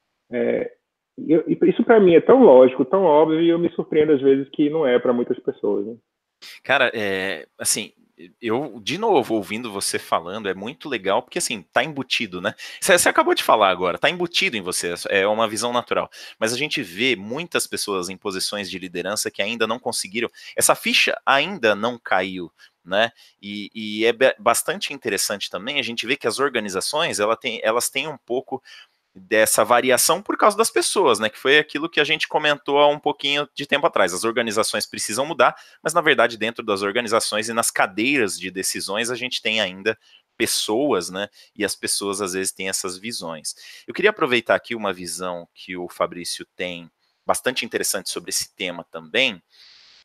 É, eu, isso para mim é tão lógico, tão óbvio, e eu me surpreendo às vezes que não é para muitas pessoas. Né? Cara, é, assim, eu, de novo, ouvindo você falando, é muito legal, porque assim, tá embutido, né? Você, você acabou de falar agora, tá embutido em você, é uma visão natural. Mas a gente vê muitas pessoas em posições de liderança que ainda não conseguiram, essa ficha ainda não caiu, né? E, e é bastante interessante também a gente ver que as organizações, ela tem, elas têm um pouco dessa variação por causa das pessoas, né, que foi aquilo que a gente comentou há um pouquinho de tempo atrás. As organizações precisam mudar, mas na verdade dentro das organizações e nas cadeiras de decisões a gente tem ainda pessoas, né, e as pessoas às vezes têm essas visões. Eu queria aproveitar aqui uma visão que o Fabrício tem bastante interessante sobre esse tema também,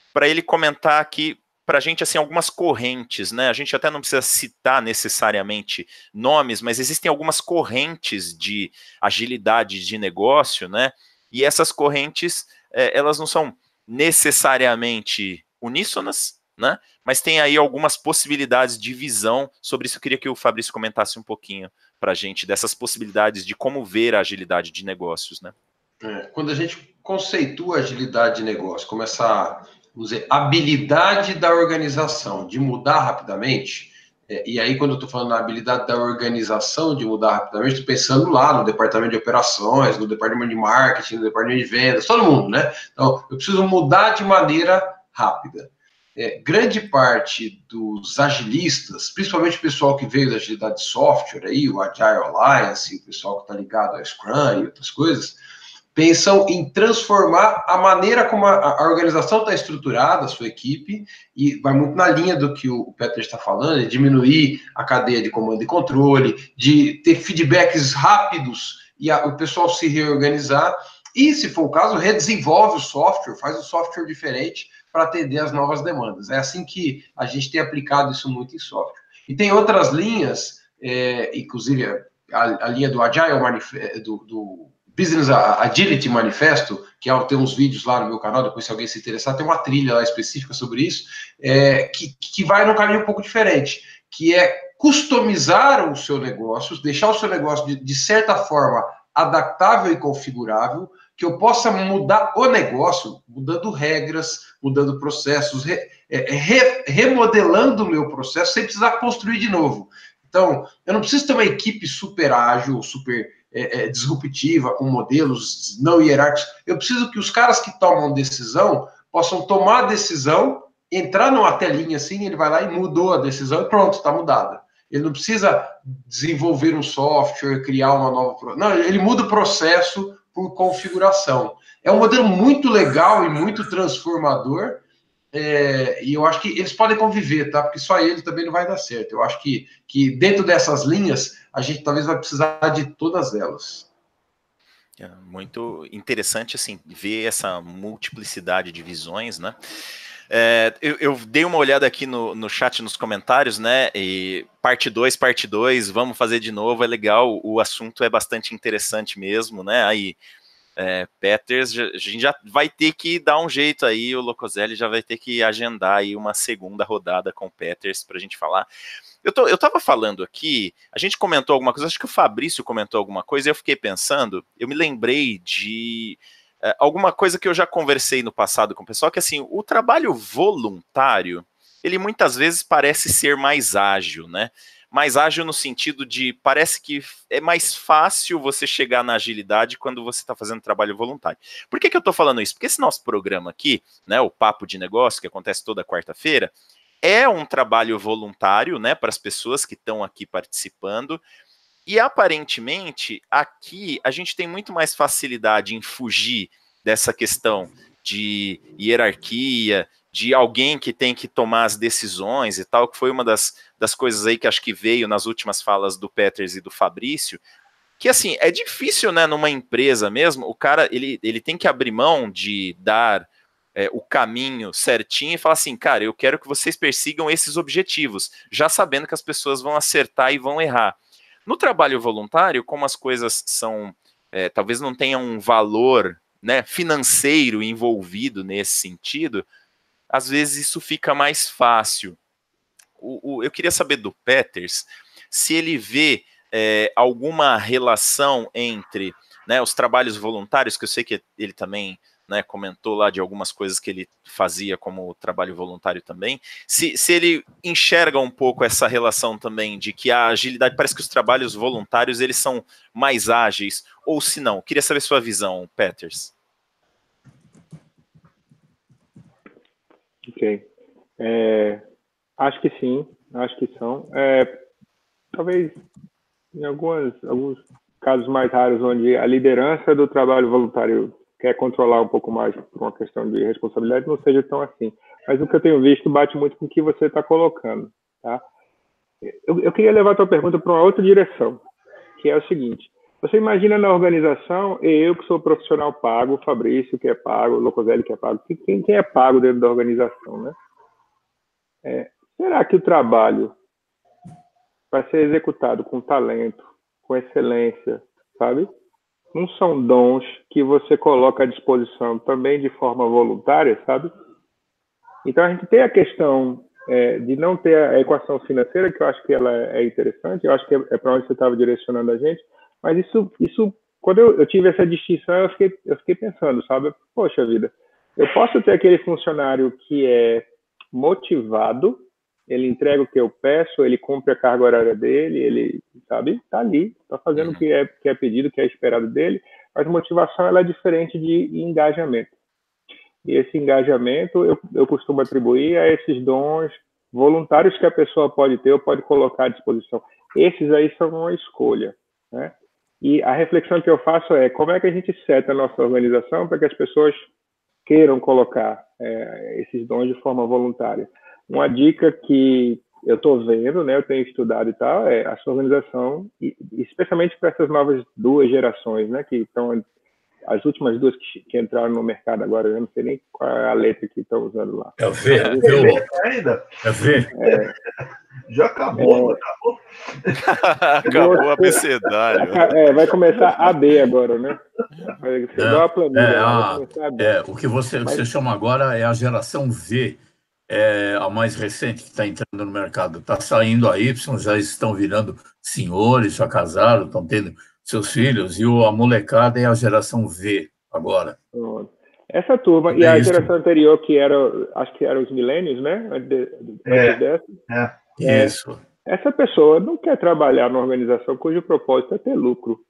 para ele comentar aqui para a gente assim, algumas correntes, né? A gente até não precisa citar necessariamente nomes, mas existem algumas correntes de agilidade de negócio, né? E essas correntes, é, elas não são necessariamente uníssonas, né? Mas tem aí algumas possibilidades de visão. Sobre isso eu queria que o Fabrício comentasse um pouquinho para a gente dessas possibilidades de como ver a agilidade de negócios, né? É, quando a gente conceitua agilidade de negócio, como essa, vamos dizer, habilidade da organização de mudar rapidamente, é, e aí quando eu estou falando da habilidade da organização de mudar rapidamente, estou pensando lá no departamento de operações, no departamento de marketing, no departamento de vendas, todo mundo, né? Então, eu preciso mudar de maneira rápida. É, grande parte dos agilistas, principalmente o pessoal que veio da agilidade de software, aí, o Agile Alliance, o pessoal que está ligado ao Scrum e outras coisas, pensam em transformar a maneira como a, a organização está estruturada, a sua equipe, e vai muito na linha do que o Peter está falando, de diminuir a cadeia de comando e controle, de ter feedbacks rápidos e a, o pessoal se reorganizar, e, se for o caso, redesenvolve o software, faz um software diferente para atender as novas demandas. É assim que a gente tem aplicado isso muito em software. E tem outras linhas, é, inclusive a, a linha do Agile, do, do Business Agility Manifesto, que é, tem uns vídeos lá no meu canal, depois se alguém se interessar, tem uma trilha lá específica sobre isso, é, que, que vai num caminho um pouco diferente, que é customizar o seu negócio, deixar o seu negócio de, de certa forma adaptável e configurável, que eu possa mudar o negócio, mudando regras, mudando processos, re, re, remodelando o meu processo, sem precisar construir de novo. Então, eu não preciso ter uma equipe super ágil, super é, é, disruptiva, com modelos não hierárquicos. Eu preciso que os caras que tomam decisão possam tomar a decisão, entrar numa telinha assim, ele vai lá e mudou a decisão e pronto, está mudada. Ele não precisa desenvolver um software, criar uma nova... Não, ele muda o processo por configuração. É um modelo muito legal e muito transformador, é, e eu acho que eles podem conviver, tá? Porque só ele também não vai dar certo. Eu acho que, que dentro dessas linhas, a gente talvez vai precisar de todas elas. É muito interessante, assim, ver essa multiplicidade de visões, né? É, eu, eu dei uma olhada aqui no, no chat, nos comentários, né? E parte dois, parte dois, vamos fazer de novo, é legal, o assunto é bastante interessante mesmo, né? Aí, é, Peters, a gente já vai ter que dar um jeito aí, o Locoselli já vai ter que agendar aí uma segunda rodada com o Peters para a gente falar. Eu, tô, eu tava falando aqui, a gente comentou alguma coisa, acho que o Fabrício comentou alguma coisa, e eu fiquei pensando, eu me lembrei de é, alguma coisa que eu já conversei no passado com o pessoal, que assim, o trabalho voluntário, ele muitas vezes parece ser mais ágil, né? Mais ágil no sentido de, parece que é mais fácil você chegar na agilidade quando você está fazendo trabalho voluntário. Por que que eu estou falando isso? Porque esse nosso programa aqui, né, o Papo de Negócio, que acontece toda quarta-feira, é um trabalho voluntário, né, para as pessoas que estão aqui participando, e aparentemente, aqui, a gente tem muito mais facilidade em fugir dessa questão de hierarquia, de alguém que tem que tomar as decisões e tal, que foi uma das, das coisas aí que acho que veio nas últimas falas do Peters e do Fabrício, que assim, é difícil, né, numa empresa mesmo, o cara, ele, ele tem que abrir mão de dar é, o caminho certinho e falar assim, cara, eu quero que vocês persigam esses objetivos, já sabendo que as pessoas vão acertar e vão errar. No trabalho voluntário, como as coisas são, é, talvez não tenham um valor, né, financeiro envolvido nesse sentido, às vezes isso fica mais fácil. O, o, eu queria saber do Peters se ele vê é, alguma relação entre, né, os trabalhos voluntários, que eu sei que ele também, né, comentou lá de algumas coisas que ele fazia como trabalho voluntário também, se, se ele enxerga um pouco essa relação também de que a agilidade, parece que os trabalhos voluntários eles são mais ágeis, ou se não. Queria saber sua visão, Peters. Ok. É, acho que sim, acho que são. É, talvez em algumas, alguns casos mais raros, onde a liderança do trabalho voluntário quer controlar um pouco mais por uma questão de responsabilidade, não seja tão assim. Mas o que eu tenho visto bate muito com o que você está colocando. Tá? Eu, eu queria levar a tua pergunta para uma outra direção, que é o seguinte. Você imagina na organização, eu que sou profissional pago, o Fabrício que é pago, o Locoselli que é pago, quem, quem é pago dentro da organização, né? É, será que o trabalho vai ser executado com talento, com excelência, sabe? Não são dons que você coloca à disposição também de forma voluntária, sabe? Então a gente tem a questão é, de não ter a equação financeira, que eu acho que ela é interessante, eu acho que é, é para onde você estava direcionando a gente, mas isso, isso quando eu, eu tive essa distinção, eu fiquei, eu fiquei pensando, sabe? Poxa vida, eu posso ter aquele funcionário que é motivado, ele entrega o que eu peço, ele cumpre a carga horária dele, ele, sabe, tá ali, tá fazendo o que é, que é pedido, o que é esperado dele, mas motivação ela é diferente de engajamento. E esse engajamento eu, eu costumo atribuir a esses dons voluntários que a pessoa pode ter ou pode colocar à disposição. Esses aí são uma escolha, né? E a reflexão que eu faço é como é que a gente seta a nossa organização para que as pessoas queiram colocar é, esses dons de forma voluntária. Uma dica que eu estou vendo, né, eu tenho estudado e tal, é a sua organização, e, especialmente para essas novas duas gerações, né, que estão, as últimas duas que, que entraram no mercado agora, eu não sei nem qual é a letra que estão usando lá. É V, é V ainda. É V. É, Já acabou, é, acabou. Acabou o abecedário. É, vai começar A B agora, né? Vai ser igual a planilha, É, lá, vai a, começar A B. é, o que você, Mas- você chama agora é a geração V, é a mais recente que está entrando no mercado. Está saindo a Y, já estão virando senhores, já casaram, estão tendo seus filhos, e o- a molecada é a geração V agora. Pronto. Essa turma, e É a isso. geração anterior, que era, acho que eram os milênios, né? Antes de- É. antes dessa. É. Isso. Essa pessoa não quer trabalhar numa organização cujo propósito é ter lucro.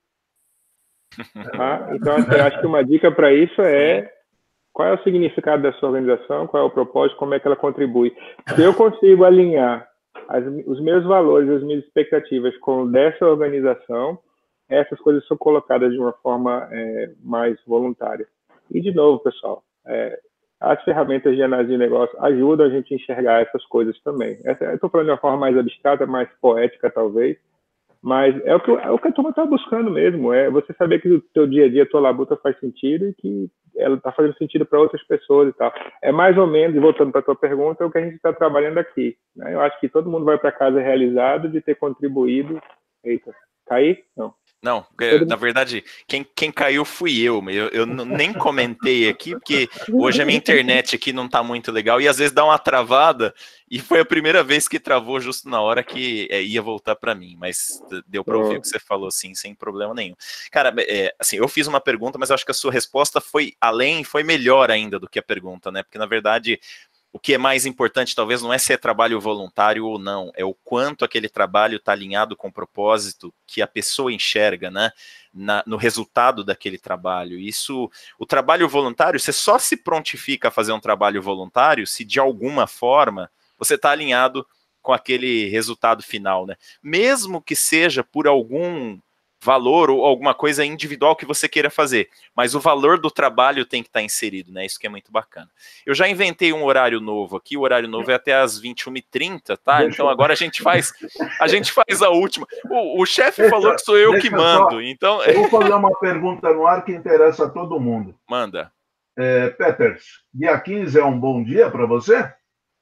Tá? Então, assim, eu acho que uma dica para isso é qual é o significado da sua organização, qual é o propósito, como é que ela contribui. Se eu consigo alinhar as, os meus valores, as minhas expectativas com o dessa organização, essas coisas são colocadas de uma forma é, mais voluntária. E, de novo, pessoal, é, as ferramentas de análise de negócio ajudam a gente a enxergar essas coisas também. Essa, eu estou falando de uma forma mais abstrata, mais poética, talvez, mas é o que, é o que a turma está buscando mesmo, é você saber que o teu dia a dia, a tua labuta faz sentido e que ela está fazendo sentido para outras pessoas e tal. É mais ou menos, e voltando para a tua pergunta, é o que a gente está trabalhando aqui, né? Eu acho que todo mundo vai para casa realizado de ter contribuído. Eita, caí? Não. Não, é, na verdade, quem, quem caiu fui eu, eu, eu não- nem comentei aqui, porque hoje a minha internet aqui não tá muito legal, e às vezes dá uma travada, e foi a primeira vez que travou justo na hora que é, ia voltar para mim, mas deu para ouvir o que você falou, assim, sem problema nenhum. Cara, é, assim, eu fiz uma pergunta, mas eu acho que a sua resposta foi além, foi melhor ainda do que a pergunta, né, porque na verdade... O que é mais importante, talvez, não é se é trabalho voluntário ou não, é o quanto aquele trabalho está alinhado com o propósito que a pessoa enxerga, né, na, no resultado daquele trabalho. Isso, o trabalho voluntário, você só se prontifica a fazer um trabalho voluntário se, de alguma forma, você está alinhado com aquele resultado final, né? Mesmo que seja por algum valor ou alguma coisa individual que você queira fazer, mas o valor do trabalho tem que estar inserido, né? Isso que é muito bacana. Eu já inventei um horário novo aqui, o horário novo é até às vinte e uma e trinta, tá? Deixa Então eu- agora a gente faz a gente faz a última. O, o chefe Deixa- falou que sou eu que deixa mando, só- então Eu vou fazer uma pergunta no ar que interessa a todo mundo. manda. É, Peters, dia quinze é um bom dia para você?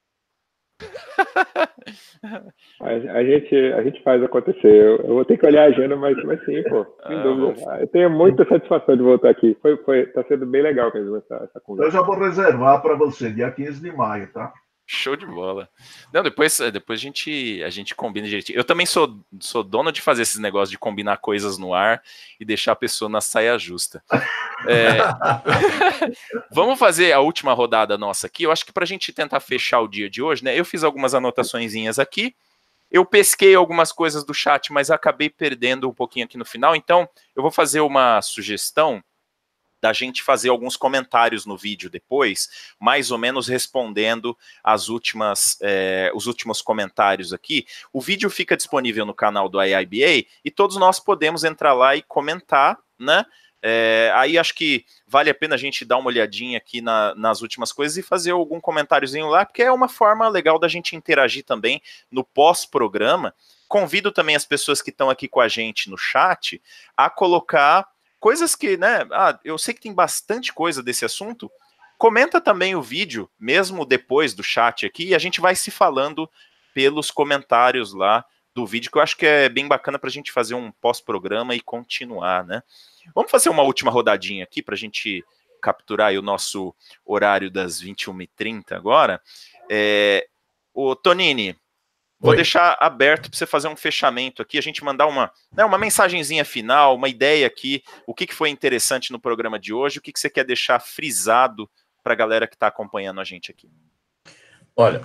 A, a gente, a gente faz acontecer. Eu, eu vou ter que olhar a agenda, mas, mas sim, pô, sem Ah, dúvida. Eu tenho muita satisfação de voltar aqui. Foi, foi, tá sendo bem legal mesmo essa, essa Eu conversa. já vou reservar para você, dia quinze de maio, tá? Show de bola. Não, depois, depois a gente, a gente combina direitinho. Eu também sou, sou dono de fazer esses negócios de combinar coisas no ar e deixar a pessoa na saia justa. É, vamos fazer a última rodada nossa aqui. Eu acho que para a gente tentar fechar o dia de hoje, né? Eu fiz algumas anotaçõezinhas aqui. Eu pesquei algumas coisas do chat, mas acabei perdendo um pouquinho aqui no final. Então, eu vou fazer uma sugestão da gente fazer alguns comentários no vídeo depois, mais ou menos respondendo as últimas, é, os últimos comentários aqui. O vídeo fica disponível no canal do I I B A e todos nós podemos entrar lá e comentar, né? É, aí acho que vale a pena a gente dar uma olhadinha aqui na, nas últimas coisas e fazer algum comentáriozinho lá, porque é uma forma legal da gente interagir também no pós-programa. convido também as pessoas que estão aqui com a gente no chat a colocar coisas que, né, ah, eu sei que tem bastante coisa desse assunto, comenta também o vídeo, mesmo depois do chat aqui, e a gente vai se falando pelos comentários lá do vídeo, que eu acho que é bem bacana para a gente fazer um pós-programa e continuar, né? Vamos fazer uma última rodadinha aqui para a gente capturar aí o nosso horário das vinte e uma e trinta agora. É, o Tonini, vou Oi. deixar aberto para você fazer um fechamento aqui, a gente mandar uma, né, uma mensagenzinha final, uma ideia aqui, o que, que foi interessante no programa de hoje, o que, que você quer deixar frisado para a galera que está acompanhando a gente aqui. Olha,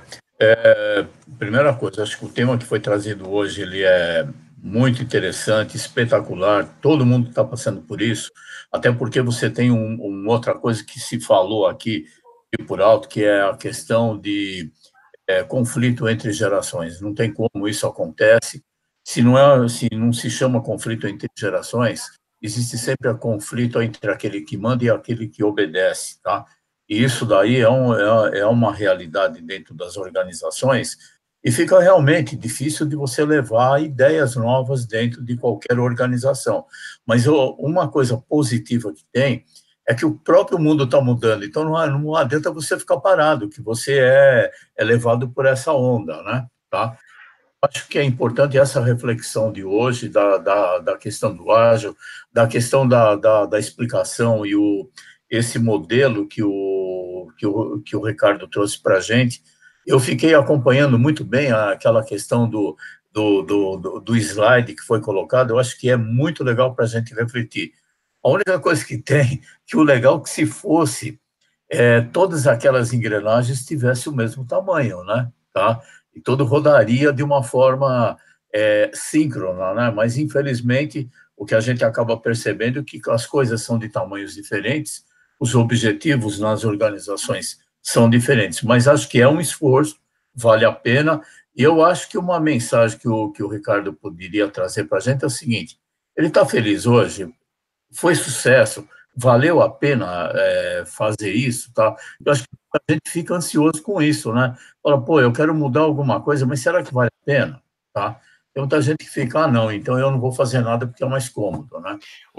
é, primeira coisa, acho que o tema que foi trazido hoje, ele é muito interessante, espetacular, todo mundo está passando por isso, até porque você tem um, um outra coisa que se falou aqui por alto, que é a questão de é, conflito entre gerações. Não tem como isso acontece. Se não, é, se não se chama conflito entre gerações, existe sempre o conflito entre aquele que manda e aquele que obedece, tá? E isso daí é, um, é, é uma realidade dentro das organizações e fica realmente difícil de você levar ideias novas dentro de qualquer organização. Mas oh, uma coisa positiva que tem é que o próprio mundo está mudando, então não, não adianta você ficar parado, que você é, é levado por essa onda, né? Tá? Acho que é importante essa reflexão de hoje, da, da, da questão do ágil, da questão da, da, da explicação e o, esse modelo que o, que o, que o Ricardo trouxe para a gente. Eu fiquei acompanhando muito bem aquela questão do, do, do, do, do slide que foi colocado, eu acho que é muito legal para a gente refletir. A única coisa que tem, que o legal é que se fosse, é, todas aquelas engrenagens tivessem o mesmo tamanho, né? Tá? E todo rodaria de uma forma é, síncrona, né? Mas, infelizmente, o que a gente acaba percebendo é que as coisas são de tamanhos diferentes, os objetivos nas organizações são diferentes, mas acho que é um esforço, vale a pena, e eu acho que uma mensagem que o, que o Ricardo poderia trazer para a gente é o seguinte: ele está feliz hoje? Foi sucesso, valeu a pena é, fazer isso, tá? Eu acho que a gente fica ansioso com isso, né? Fala, pô, eu quero mudar alguma coisa, mas será que vale a pena, tá? Tem muita gente que fica, ah, não, então eu não vou fazer nada porque é mais cômodo, né?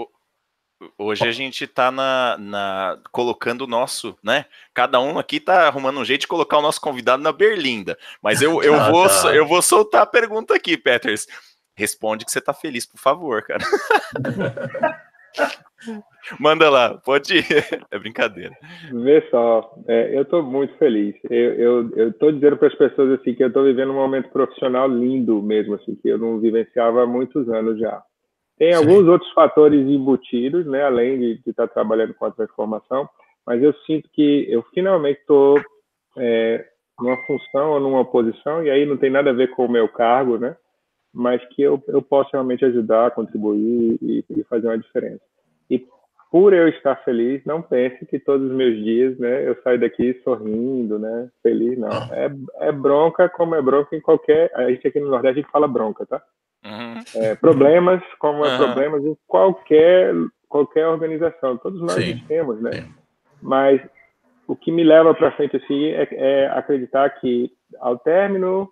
Hoje a gente está na, na, colocando o nosso, né? Cada um aqui está arrumando um jeito de colocar o nosso convidado na berlinda. Mas eu, eu, Ah, vou, tá. eu vou soltar a pergunta aqui, Peters. Responde que você está feliz, por favor, cara. Manda lá, pode ir. É brincadeira. Vê só, é, eu estou muito feliz. Eu estou dizendo para as pessoas assim que eu estou vivendo um momento profissional lindo mesmo, assim, que eu não vivenciava há muitos anos já. Tem Sim. alguns outros fatores embutidos, né, além de, de estar trabalhando com a transformação, mas eu sinto que eu finalmente estou é, numa função ou numa posição, e aí não tem nada a ver com o meu cargo, né, mas que eu, eu posso realmente ajudar, contribuir e, e fazer uma diferença. E por eu estar feliz, não pense que todos os meus dias, né, eu saio daqui sorrindo, né, feliz, não. É, é bronca como é bronca em qualquer... A gente aqui no Nordeste a gente fala bronca, tá? Uhum. É, problemas como é Uhum. problemas em qualquer, qualquer organização. Todos nós Sim, temos, né? sim. Mas o que me leva para frente assim é, é acreditar que ao término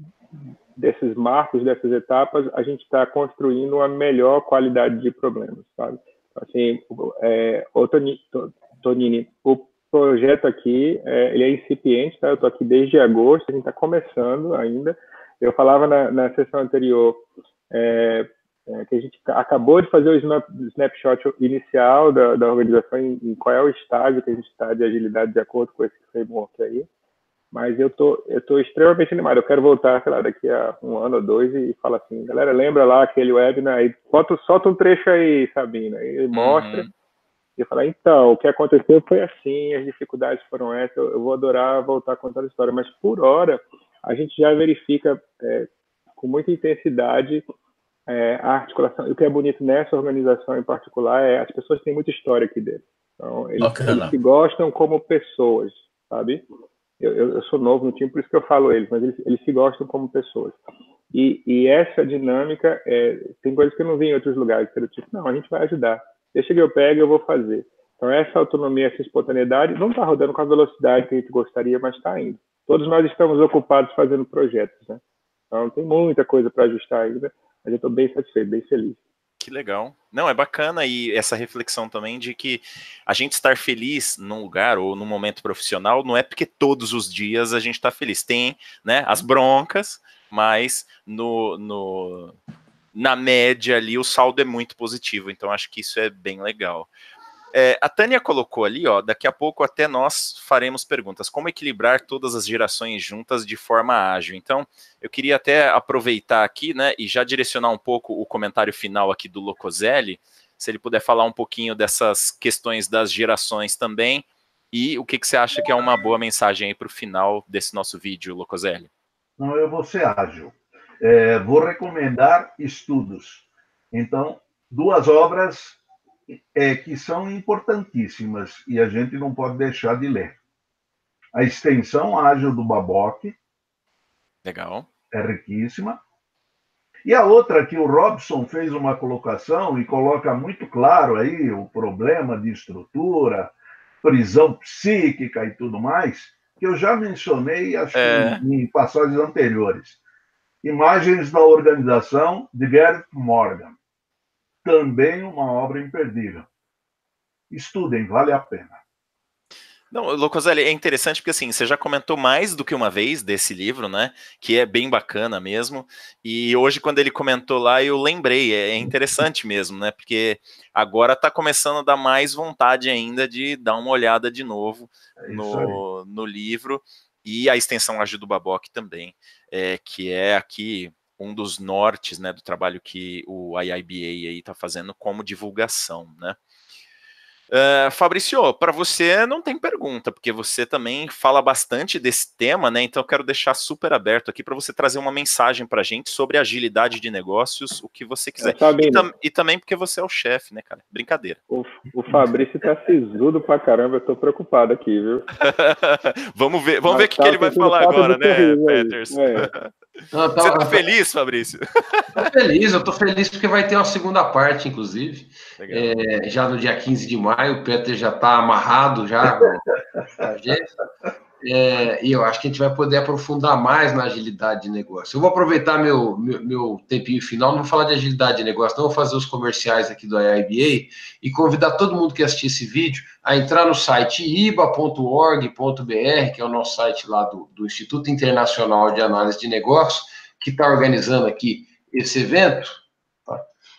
desses marcos, dessas etapas, a gente está construindo uma melhor qualidade de problemas, sabe? Assim, é, o Toni, Tonini, o projeto aqui, é, ele é incipiente, tá? Eu estou aqui desde agosto, a gente está começando ainda. Eu falava na, na sessão anterior é, é, que a gente acabou de fazer o snap, snapshot inicial da, da organização, em, em qual é o estágio que a gente está de agilidade de acordo com esse framework aí. Mas eu tô, eu tô extremamente animado. Eu quero voltar, sei lá, daqui a um ano ou dois e falar assim, galera, lembra lá aquele webinar aí? Solta, solta um trecho aí, Sabina. Aí mostra. Uhum. E falar, então, o que aconteceu foi assim, as dificuldades foram essas, eu, eu vou adorar voltar a contar a história. Mas, por hora, a gente já verifica é, com muita intensidade é, a articulação. E o que é bonito nessa organização em particular é as pessoas têm muita história aqui dentro. Então, eles, eles se gostam como pessoas, sabe? Eu, eu, eu sou novo no time, por isso que eu falo eles, mas eles, eles se gostam como pessoas. E, e essa dinâmica, é, tem coisas que eu não vi em outros lugares, que eu tipo, não, a gente vai ajudar. Deixa que eu pego e eu vou fazer. Então, essa autonomia, essa espontaneidade, não está rodando com a velocidade que a gente gostaria, mas está indo. Todos nós estamos ocupados fazendo projetos, né? Então, tem muita coisa para ajustar ainda, mas eu estou bem satisfeito, bem feliz. Que legal. Não, é bacana, e essa reflexão também de que a gente estar feliz num lugar ou num momento profissional não é porque todos os dias a gente está feliz. Tem, né, as broncas, mas no, no, na média ali o saldo é muito positivo, então acho que isso é bem legal. É, a Tânia colocou ali, ó, daqui a pouco até nós faremos perguntas. Como equilibrar todas as gerações juntas de forma ágil? Então, eu queria até aproveitar aqui, né, e já direcionar um pouco o comentário final aqui do Locoselli, se ele puder falar um pouquinho dessas questões das gerações também, e o que, que você acha que é uma boa mensagem aí para o final desse nosso vídeo, Locoselli? Não, eu vou ser ágil. É, vou recomendar estudos. Então, duas obras É, que são importantíssimas e a gente não pode deixar de ler. A extensão ágil do Babok. Legal. É riquíssima. E a outra que o Robson fez uma colocação e coloca muito claro aí o problema de estrutura, prisão psíquica e tudo mais, que eu já mencionei, acho é... que em passagens anteriores. Imagens da Organização, de Gareth Morgan. Também uma obra imperdível. Estudem, vale a pena. Não, Locoselli, é interessante porque assim, você já comentou mais do que uma vez desse livro, né, que é bem bacana mesmo, e hoje quando ele comentou lá eu lembrei, é interessante mesmo, né, porque agora tá começando a dar mais vontade ainda de dar uma olhada de novo é no, no livro, e a extensão ágil do Babok também, é, que é aqui um dos nortes, né, do trabalho que o I I B A aí está fazendo como divulgação, né. Uh, Fabrício, para você não tem pergunta, porque você também fala bastante desse tema, né, então eu quero deixar super aberto aqui para você trazer uma mensagem para a gente sobre agilidade de negócios, o que você quiser, e, tam e também porque você é o chefe, né, cara, brincadeira. O, o Fabrício tá sisudo pra caramba, eu tô preocupado aqui, viu? vamos ver, vamos Mas ver o que, tá, que ele vai falar agora, né, Peters? É. Não, tá, você tá feliz, Fabrício? Tô feliz, eu tô feliz porque vai ter uma segunda parte, inclusive, é, já no dia quinze de maio, o Peter já tá amarrado já com a gente, é, e eu acho que a gente vai poder aprofundar mais na agilidade de negócio. Eu vou aproveitar meu, meu, meu tempinho final, não vou falar de agilidade de negócio, não vou fazer os comerciais aqui do I I B A e convidar todo mundo que assistir esse vídeo a entrar no site i b a ponto org ponto b r, que é o nosso site lá do, do Instituto Internacional de Análise de Negócios, que está organizando aqui esse evento, tá?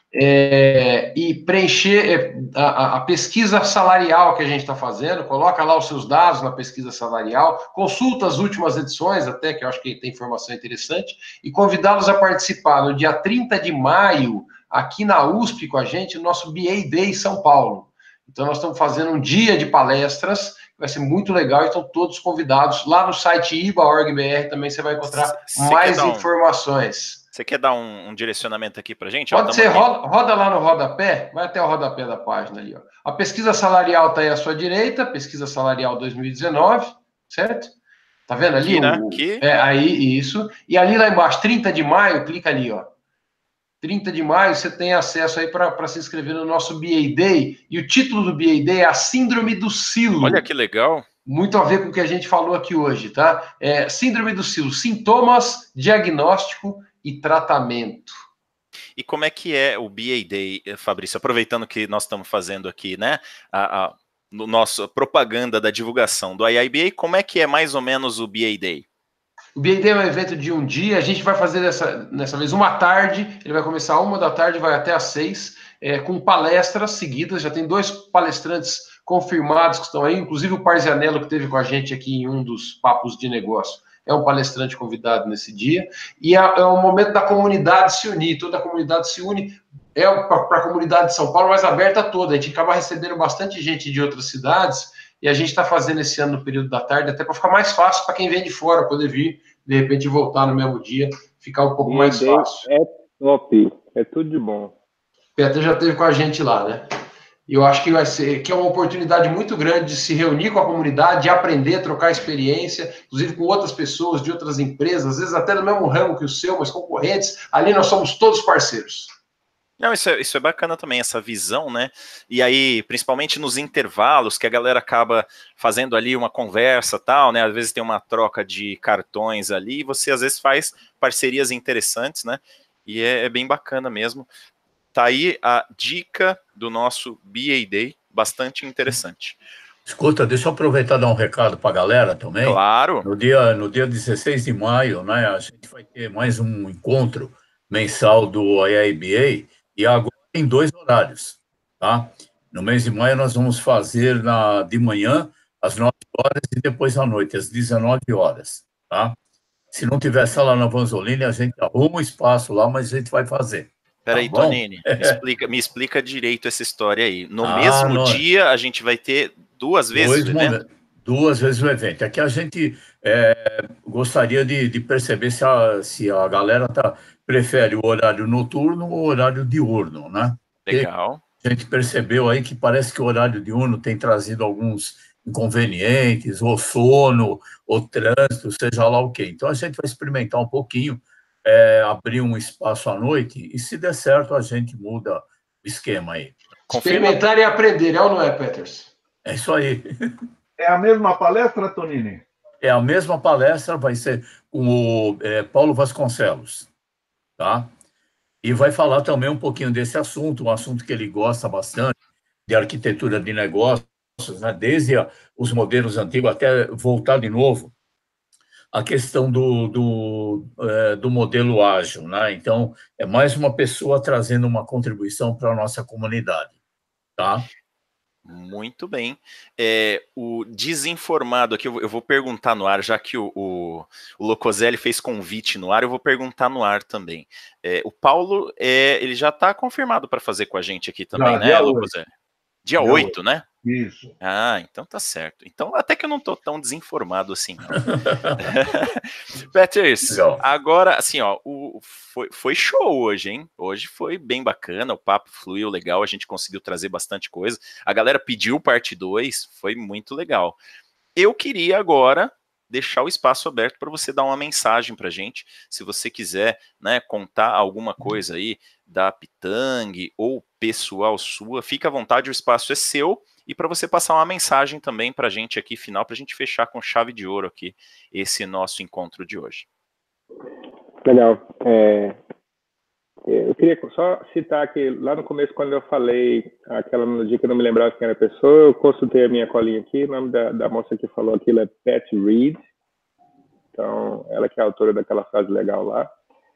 É, e preencher a, a pesquisa salarial que a gente está fazendo, coloca lá os seus dados na pesquisa salarial, consulta as últimas edições, até que eu acho que tem informação interessante, e convidá-los a participar no dia trinta de maio, aqui na U S P com a gente, no nosso B A Day São Paulo. Então nós estamos fazendo um dia de palestras, vai ser muito legal, então todos convidados. Lá no site i b a ponto org ponto b r também você vai encontrar você mais um, informações. Você quer dar um, um direcionamento aqui para a gente? Pode ser, roda, roda lá no rodapé, vai até o rodapé da página ali. Ó. A pesquisa salarial está aí à sua direita, pesquisa salarial dois mil e dezenove, certo? Tá vendo ali? Aqui, né? o, aqui. É, aí, isso. E ali lá embaixo, trinta de maio, clica ali, ó. trinta de maio, você tem acesso aí para se inscrever no nosso B A Day. E o título do B A Day é a Síndrome do Silo. Olha que legal. Muito a ver com o que a gente falou aqui hoje, tá? É, síndrome do Silo, sintomas, diagnóstico e tratamento. E como é que é o B A Day, Fabrício? Aproveitando que nós estamos fazendo aqui, né, a, a no nosso propaganda da divulgação do I I B A, como é que é mais ou menos o B A Day? O B A Day é um evento de um dia, a gente vai fazer dessa, dessa vez uma tarde, ele vai começar uma da tarde, vai até às seis, é, com palestras seguidas, já tem dois palestrantes confirmados que estão aí, inclusive o Parzianello, que esteve com a gente aqui em um dos papos de negócio, é um palestrante convidado nesse dia, e é, é um momento da comunidade se unir, toda a comunidade se une, é para a comunidade de São Paulo, mas aberta toda, a gente acaba recebendo bastante gente de outras cidades, e a gente está fazendo esse ano no período da tarde, até para ficar mais fácil para quem vem de fora poder vir, de repente voltar no mesmo dia, ficar um pouco e mais fácil. É top, é tudo de bom. Peter já esteve com a gente lá, né? E eu acho que vai ser, que é uma oportunidade muito grande de se reunir com a comunidade, de aprender, trocar experiência, inclusive com outras pessoas de outras empresas, às vezes até no mesmo ramo que o seu, mas concorrentes. Ali nós somos todos parceiros. Não, isso é, isso é bacana também, essa visão, né? E aí, principalmente nos intervalos, que a galera acaba fazendo ali uma conversa tal, né? Às vezes tem uma troca de cartões ali, e você às vezes faz parcerias interessantes, né? E é, é bem bacana mesmo. Tá aí a dica do nosso B A Day, bastante interessante. Escuta, deixa eu aproveitar e dar um recado para a galera também. Claro. No dia, no dia dezesseis de maio, né, a gente vai ter mais um encontro mensal do I A B A, e agora em dois horários, tá? No mês de maio nós vamos fazer na, de manhã, às nove horas, e depois à noite, às dezenove horas, tá? Se não tiver sala na Vanzolini, a gente arruma um espaço lá, mas a gente vai fazer. Peraí, tá bom? Tonini, me explica, me explica direito essa história aí. No Ah, mesmo não. dia, a gente vai ter duas vezes Dois o evento? momentos, duas vezes o evento. Aqui a gente é, gostaria de, de perceber se a, se a galera tá, prefere o horário noturno ou o horário diurno, né? Porque Legal. a gente percebeu aí que parece que o horário diurno tem trazido alguns inconvenientes, ou sono, ou trânsito, seja lá o quê. Então a gente vai experimentar um pouquinho, é, abrir um espaço à noite, e se der certo a gente muda o esquema aí. Confirma. Experimentar e aprender, é ou não é, Peters? É isso aí. É a mesma palestra, Tonini? É a mesma palestra, vai ser com o é, Paulo Vasconcelos, tá? E vai falar também um pouquinho desse assunto, um assunto que ele gosta bastante, de arquitetura de negócios, né? Desde a, os modelos antigos até voltar de novo a questão do, do, é, do modelo ágil, né? Então, é mais uma pessoa trazendo uma contribuição para a nossa comunidade, tá? Muito bem. É, o desinformado aqui, eu, eu vou perguntar no ar, já que o, o, o Locoselli fez convite no ar, eu vou perguntar no ar também. É, o Paulo, é, ele já está confirmado para fazer com a gente aqui também, Já, né, dia Locoselli? Dia oito, né? Isso. Ah, então tá certo. Então até que eu não tô tão desinformado assim, não. Peters, Legal. agora, assim, ó, o, foi, foi show hoje, hein? Hoje foi bem bacana, o papo fluiu legal, a gente conseguiu trazer bastante coisa. A galera pediu parte dois, foi muito legal. Eu queria agora deixar o espaço aberto para você dar uma mensagem para a gente, se você quiser, né, contar alguma coisa aí da Pitang ou pessoal sua, fica à vontade, o espaço é seu, e para você passar uma mensagem também para a gente aqui, final, para a gente fechar com chave de ouro aqui esse nosso encontro de hoje. Legal. É, eu queria só citar que lá no começo, quando eu falei aquela melodia que eu não me lembrava quem era a pessoa, eu consultei a minha colinha aqui, o nome da, da moça que falou aquilo é Pat Reed, então ela que é a autora daquela frase legal lá.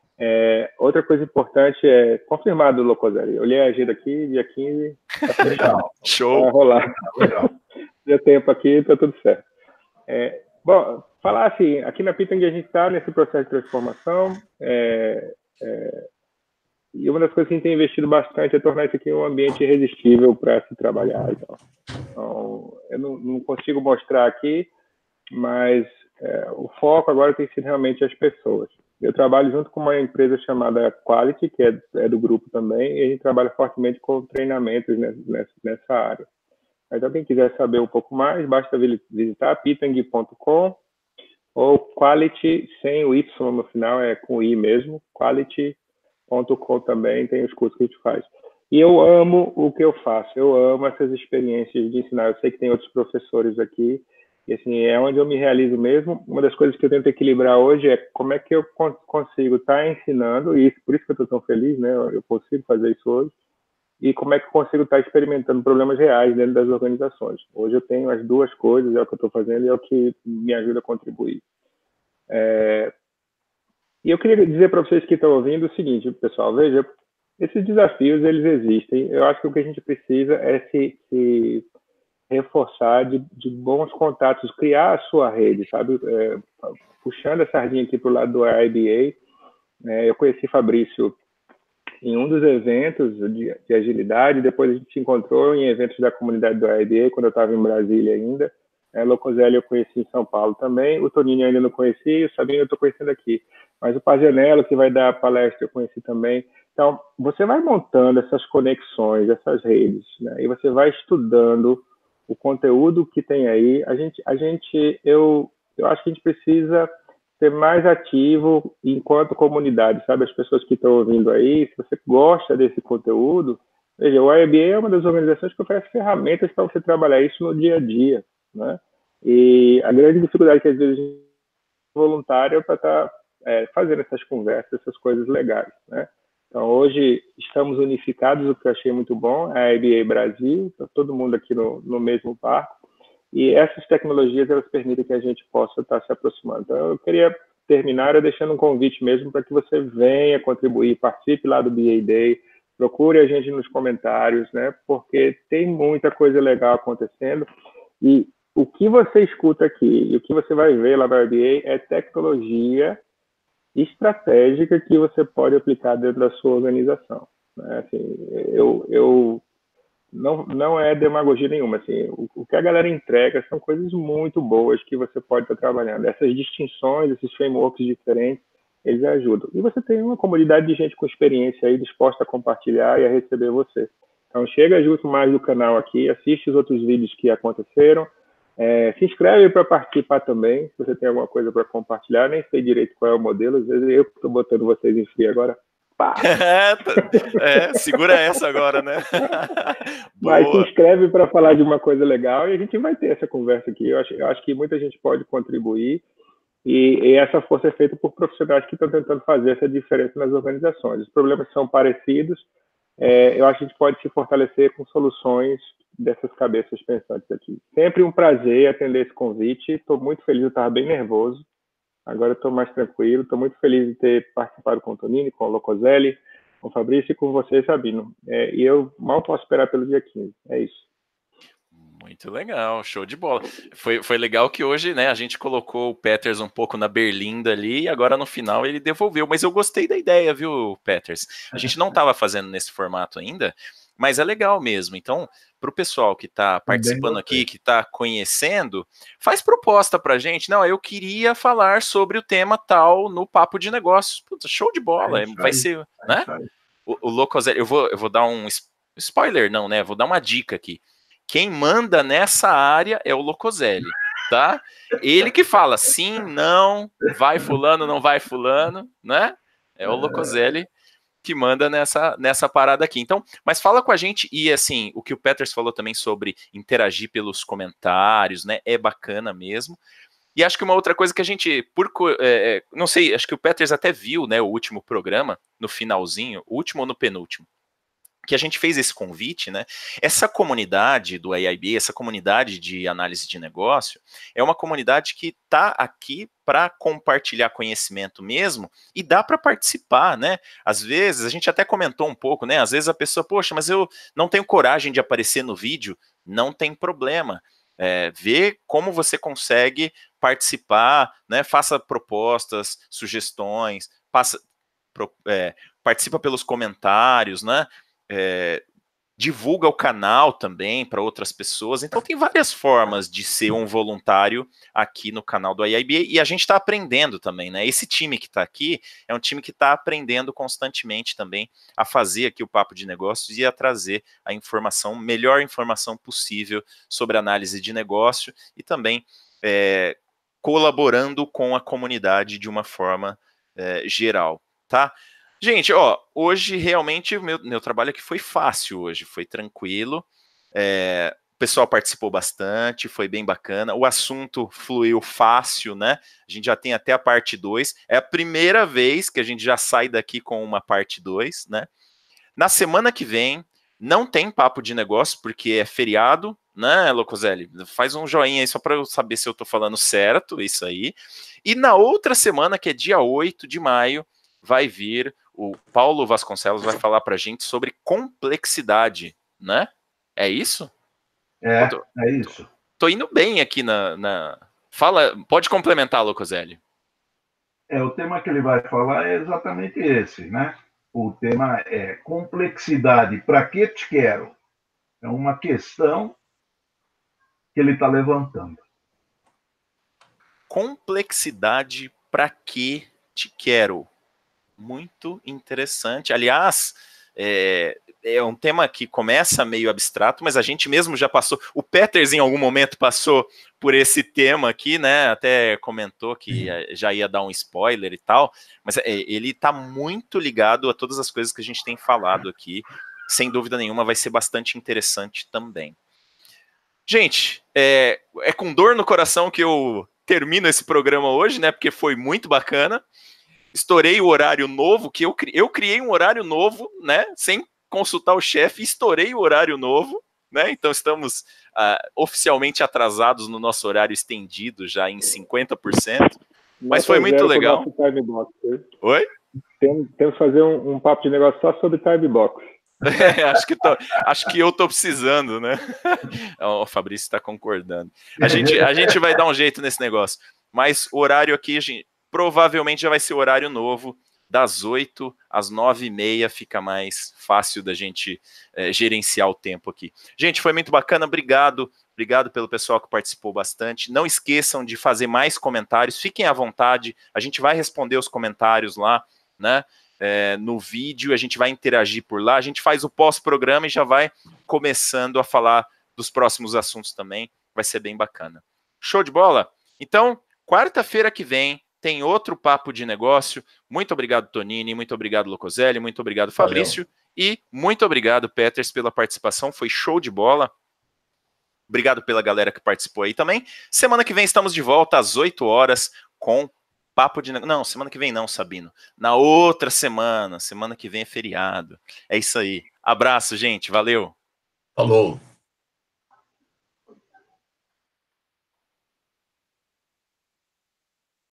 É, outra coisa importante é confirmado o Locoselli. Eu olhei a agenda aqui, dia quinze, tá Legal. Show! vai rolar. Legal. Deu tempo aqui, tá tudo certo. É, bom, falar assim, aqui na Pitang a gente está nesse processo de transformação, é, é, e uma das coisas que a gente tem investido bastante é tornar isso aqui um ambiente irresistível para se trabalhar. Então, então eu não, não consigo mostrar aqui, mas é, o foco agora tem sido realmente as pessoas. Eu trabalho junto com uma empresa chamada Quality, que é, é do grupo também, e a gente trabalha fortemente com treinamentos nessa, nessa área. Então, quem quiser saber um pouco mais, basta visitar pitang ponto com ou Quality, sem o Y no final, é com I mesmo, quality ponto com também, tem os cursos que a gente faz. E eu amo o que eu faço, eu amo essas experiências de ensinar. Eu sei que tem outros professores aqui, e assim, é onde eu me realizo mesmo. Uma das coisas que eu tento equilibrar hoje é como é que eu consigo estar ensinando, e por isso que eu estou tão feliz, né? Eu consigo fazer isso hoje, e como é que eu consigo estar experimentando problemas reais dentro das organizações. Hoje eu tenho as duas coisas, é o que eu estou fazendo e é o que me ajuda a contribuir. É... E eu queria dizer para vocês que estão ouvindo o seguinte, pessoal, veja, esses desafios, eles existem. Eu acho que o que a gente precisa é se, se reforçar de, de bons contatos, criar a sua rede, sabe? É, puxando a sardinha aqui para o lado do I B A, é, eu conheci Fabrício em um dos eventos de, de agilidade, depois a gente se encontrou em eventos da comunidade do I B A, quando eu estava em Brasília ainda. É, Locoselli eu conheci em São Paulo também, o Tonini eu ainda não conheci, o Sabino eu estou conhecendo aqui. Mas o Pazianello, que vai dar a palestra, eu conheci também. Então, você vai montando essas conexões, essas redes, né? E você vai estudando o conteúdo que tem aí. A gente, a gente eu, eu acho que a gente precisa ser mais ativo enquanto comunidade, sabe? As pessoas que estão ouvindo aí, se você gosta desse conteúdo, veja, o I A B A é uma das organizações que oferece ferramentas para você trabalhar isso no dia a dia, né? E a grande dificuldade que às vezes voluntário para estar é, fazendo essas conversas, essas coisas legais, né? Então, hoje, estamos unificados, o que eu achei muito bom, é a I B A Brasil, tá todo mundo aqui no, no mesmo barco, e essas tecnologias, elas permitem que a gente possa estar se aproximando. Então, eu queria terminar deixando um convite mesmo para que você venha contribuir, participe lá do B A Day, procure a gente nos comentários, né? Porque tem muita coisa legal acontecendo, e o que você escuta aqui e o que você vai ver lá na I B A é tecnologia estratégica que você pode aplicar dentro da sua organização, né? Assim, eu, eu não, não é demagogia nenhuma. Assim, o, o que a galera entrega são coisas muito boas que você pode estar trabalhando. Essas distinções, esses frameworks diferentes, eles ajudam. E você tem uma comunidade de gente com experiência aí disposta a compartilhar e a receber você. Então, chega junto mais do canal aqui, assiste os outros vídeos que aconteceram, É, se inscreve para participar também, se você tem alguma coisa para compartilhar. Nem sei direito qual é o modelo, às vezes eu estou botando vocês em frio agora. Pá. É, segura essa agora, né? Mas se Boa. inscreve para falar de uma coisa legal e a gente vai ter essa conversa aqui. Eu acho, eu acho que muita gente pode contribuir e, e essa força é feita por profissionais que estão tentando fazer essa diferença nas organizações. Os problemas são parecidos, é, eu acho que a gente pode se fortalecer com soluções dessas cabeças pensantes aqui. Sempre um prazer atender esse convite. Estou muito feliz, eu estava bem nervoso. Agora estou mais tranquilo. Estou muito feliz de ter participado com o Tonini, com o Locoselli, com o Fabrício e com você, Sabino. É, e eu mal posso esperar pelo dia quinze. É isso. Muito legal, show de bola. Foi, foi legal que hoje, né, a gente colocou o Peters um pouco na berlinda ali e agora no final ele devolveu. Mas eu gostei da ideia, viu, Peters? A gente não estava fazendo nesse formato ainda, mas é legal mesmo. Então, para o pessoal que está participando aqui, que está conhecendo, faz proposta para a gente. Não, eu queria falar sobre o tema tal no Papo de Negócios. Puta, show de bola, é vai aí, ser, é né? O, o Locoselli, eu vou, eu vou dar um spoiler, não, né? Vou dar uma dica aqui. Quem manda nessa área é o Locoselli, tá? Ele que fala sim, não, vai fulano, não vai fulano, né? É o Locoselli que manda nessa, nessa parada aqui. Então, mas fala com a gente, e assim, o que o Peters falou também sobre interagir pelos comentários, né, é bacana mesmo. E acho que uma outra coisa que a gente, por, é, não sei, acho que o Peters até viu, né, o último programa, no finalzinho, o último ou no penúltimo, que a gente fez esse convite, né? Essa comunidade do A I B, essa comunidade de análise de negócio, é uma comunidade que está aqui para compartilhar conhecimento mesmo e dá para participar, né? Às vezes, a gente até comentou um pouco, né? Às vezes a pessoa, poxa, mas eu não tenho coragem de aparecer no vídeo, não tem problema. É, vê como você consegue participar, né? Faça propostas, sugestões, passa, pro, é, participa pelos comentários, né? É, divulga o canal também para outras pessoas. Então tem várias formas de ser um voluntário aqui no canal do A I B e a gente está aprendendo também, né? Esse time que está aqui é um time que está aprendendo constantemente também a fazer aqui o Papo de Negócios e a trazer a informação, melhor informação possível sobre análise de negócio e também é, colaborando com a comunidade de uma forma é, geral, tá? Gente, ó, hoje realmente o meu, meu trabalho aqui foi fácil hoje, foi tranquilo, é, o pessoal participou bastante, foi bem bacana, o assunto fluiu fácil, né? A gente já tem até a parte dois, é a primeira vez que a gente já sai daqui com uma parte dois, né? Na semana que vem, não tem Papo de Negócio, porque é feriado, né, Locoselli? Faz um joinha aí só para eu saber se eu tô falando certo, isso aí. E na outra semana, que é dia oito de maio, vai vir o Paulo Vasconcelos, vai falar para a gente sobre complexidade, né? É isso? É, tô, é isso. Tô, tô indo bem aqui na, na... Fala, pode complementar, Locoselli. É, o tema que ele vai falar é exatamente esse, né? O tema é complexidade. Para que te quero? É uma questão que ele está levantando. Complexidade, para que te quero? Muito interessante. Aliás, é, é um tema que começa meio abstrato, mas a gente mesmo já passou, o Peters em algum momento passou por esse tema aqui, né, até comentou que já ia dar um spoiler e tal, mas é, ele está muito ligado a todas as coisas que a gente tem falado aqui, sem dúvida nenhuma vai ser bastante interessante também. Gente, é, é com dor no coração que eu termino esse programa hoje, né, porque foi muito bacana, estourei o horário novo, que eu, eu criei um horário novo, né, sem consultar o chefe, estourei o horário novo, né, então estamos uh, oficialmente atrasados no nosso horário estendido, já em cinquenta por cento, mas foi muito legal. Time box, Oi? Temos, temos que fazer um, um papo de negócio só sobre time box. É, acho, que tô, acho que eu tô precisando, né? O Fabrício está concordando. A gente, a gente vai dar um jeito nesse negócio, mas o horário aqui, gente, provavelmente já vai ser o horário novo, das oito às nove e meia, fica mais fácil da gente é, gerenciar o tempo aqui. Gente, foi muito bacana, obrigado, obrigado pelo pessoal que participou bastante. Não esqueçam de fazer mais comentários, fiquem à vontade, a gente vai responder os comentários lá, né? É, no vídeo, a gente vai interagir por lá, a gente faz o pós-programa e já vai começando a falar dos próximos assuntos também, vai ser bem bacana. Show de bola? Então, quarta-feira que vem, tem outro Papo de Negócio. Muito obrigado, Tonini, muito obrigado, Locoselli, muito obrigado, Fabrício, valeu. E muito obrigado, Peters, pela participação, foi show de bola. Obrigado pela galera que participou aí também. Semana que vem estamos de volta às oito horas com Papo de Negócio. Não, semana que vem não, Sabino. Na outra semana, semana que vem é feriado. É isso aí. Abraço, gente, valeu. Falou.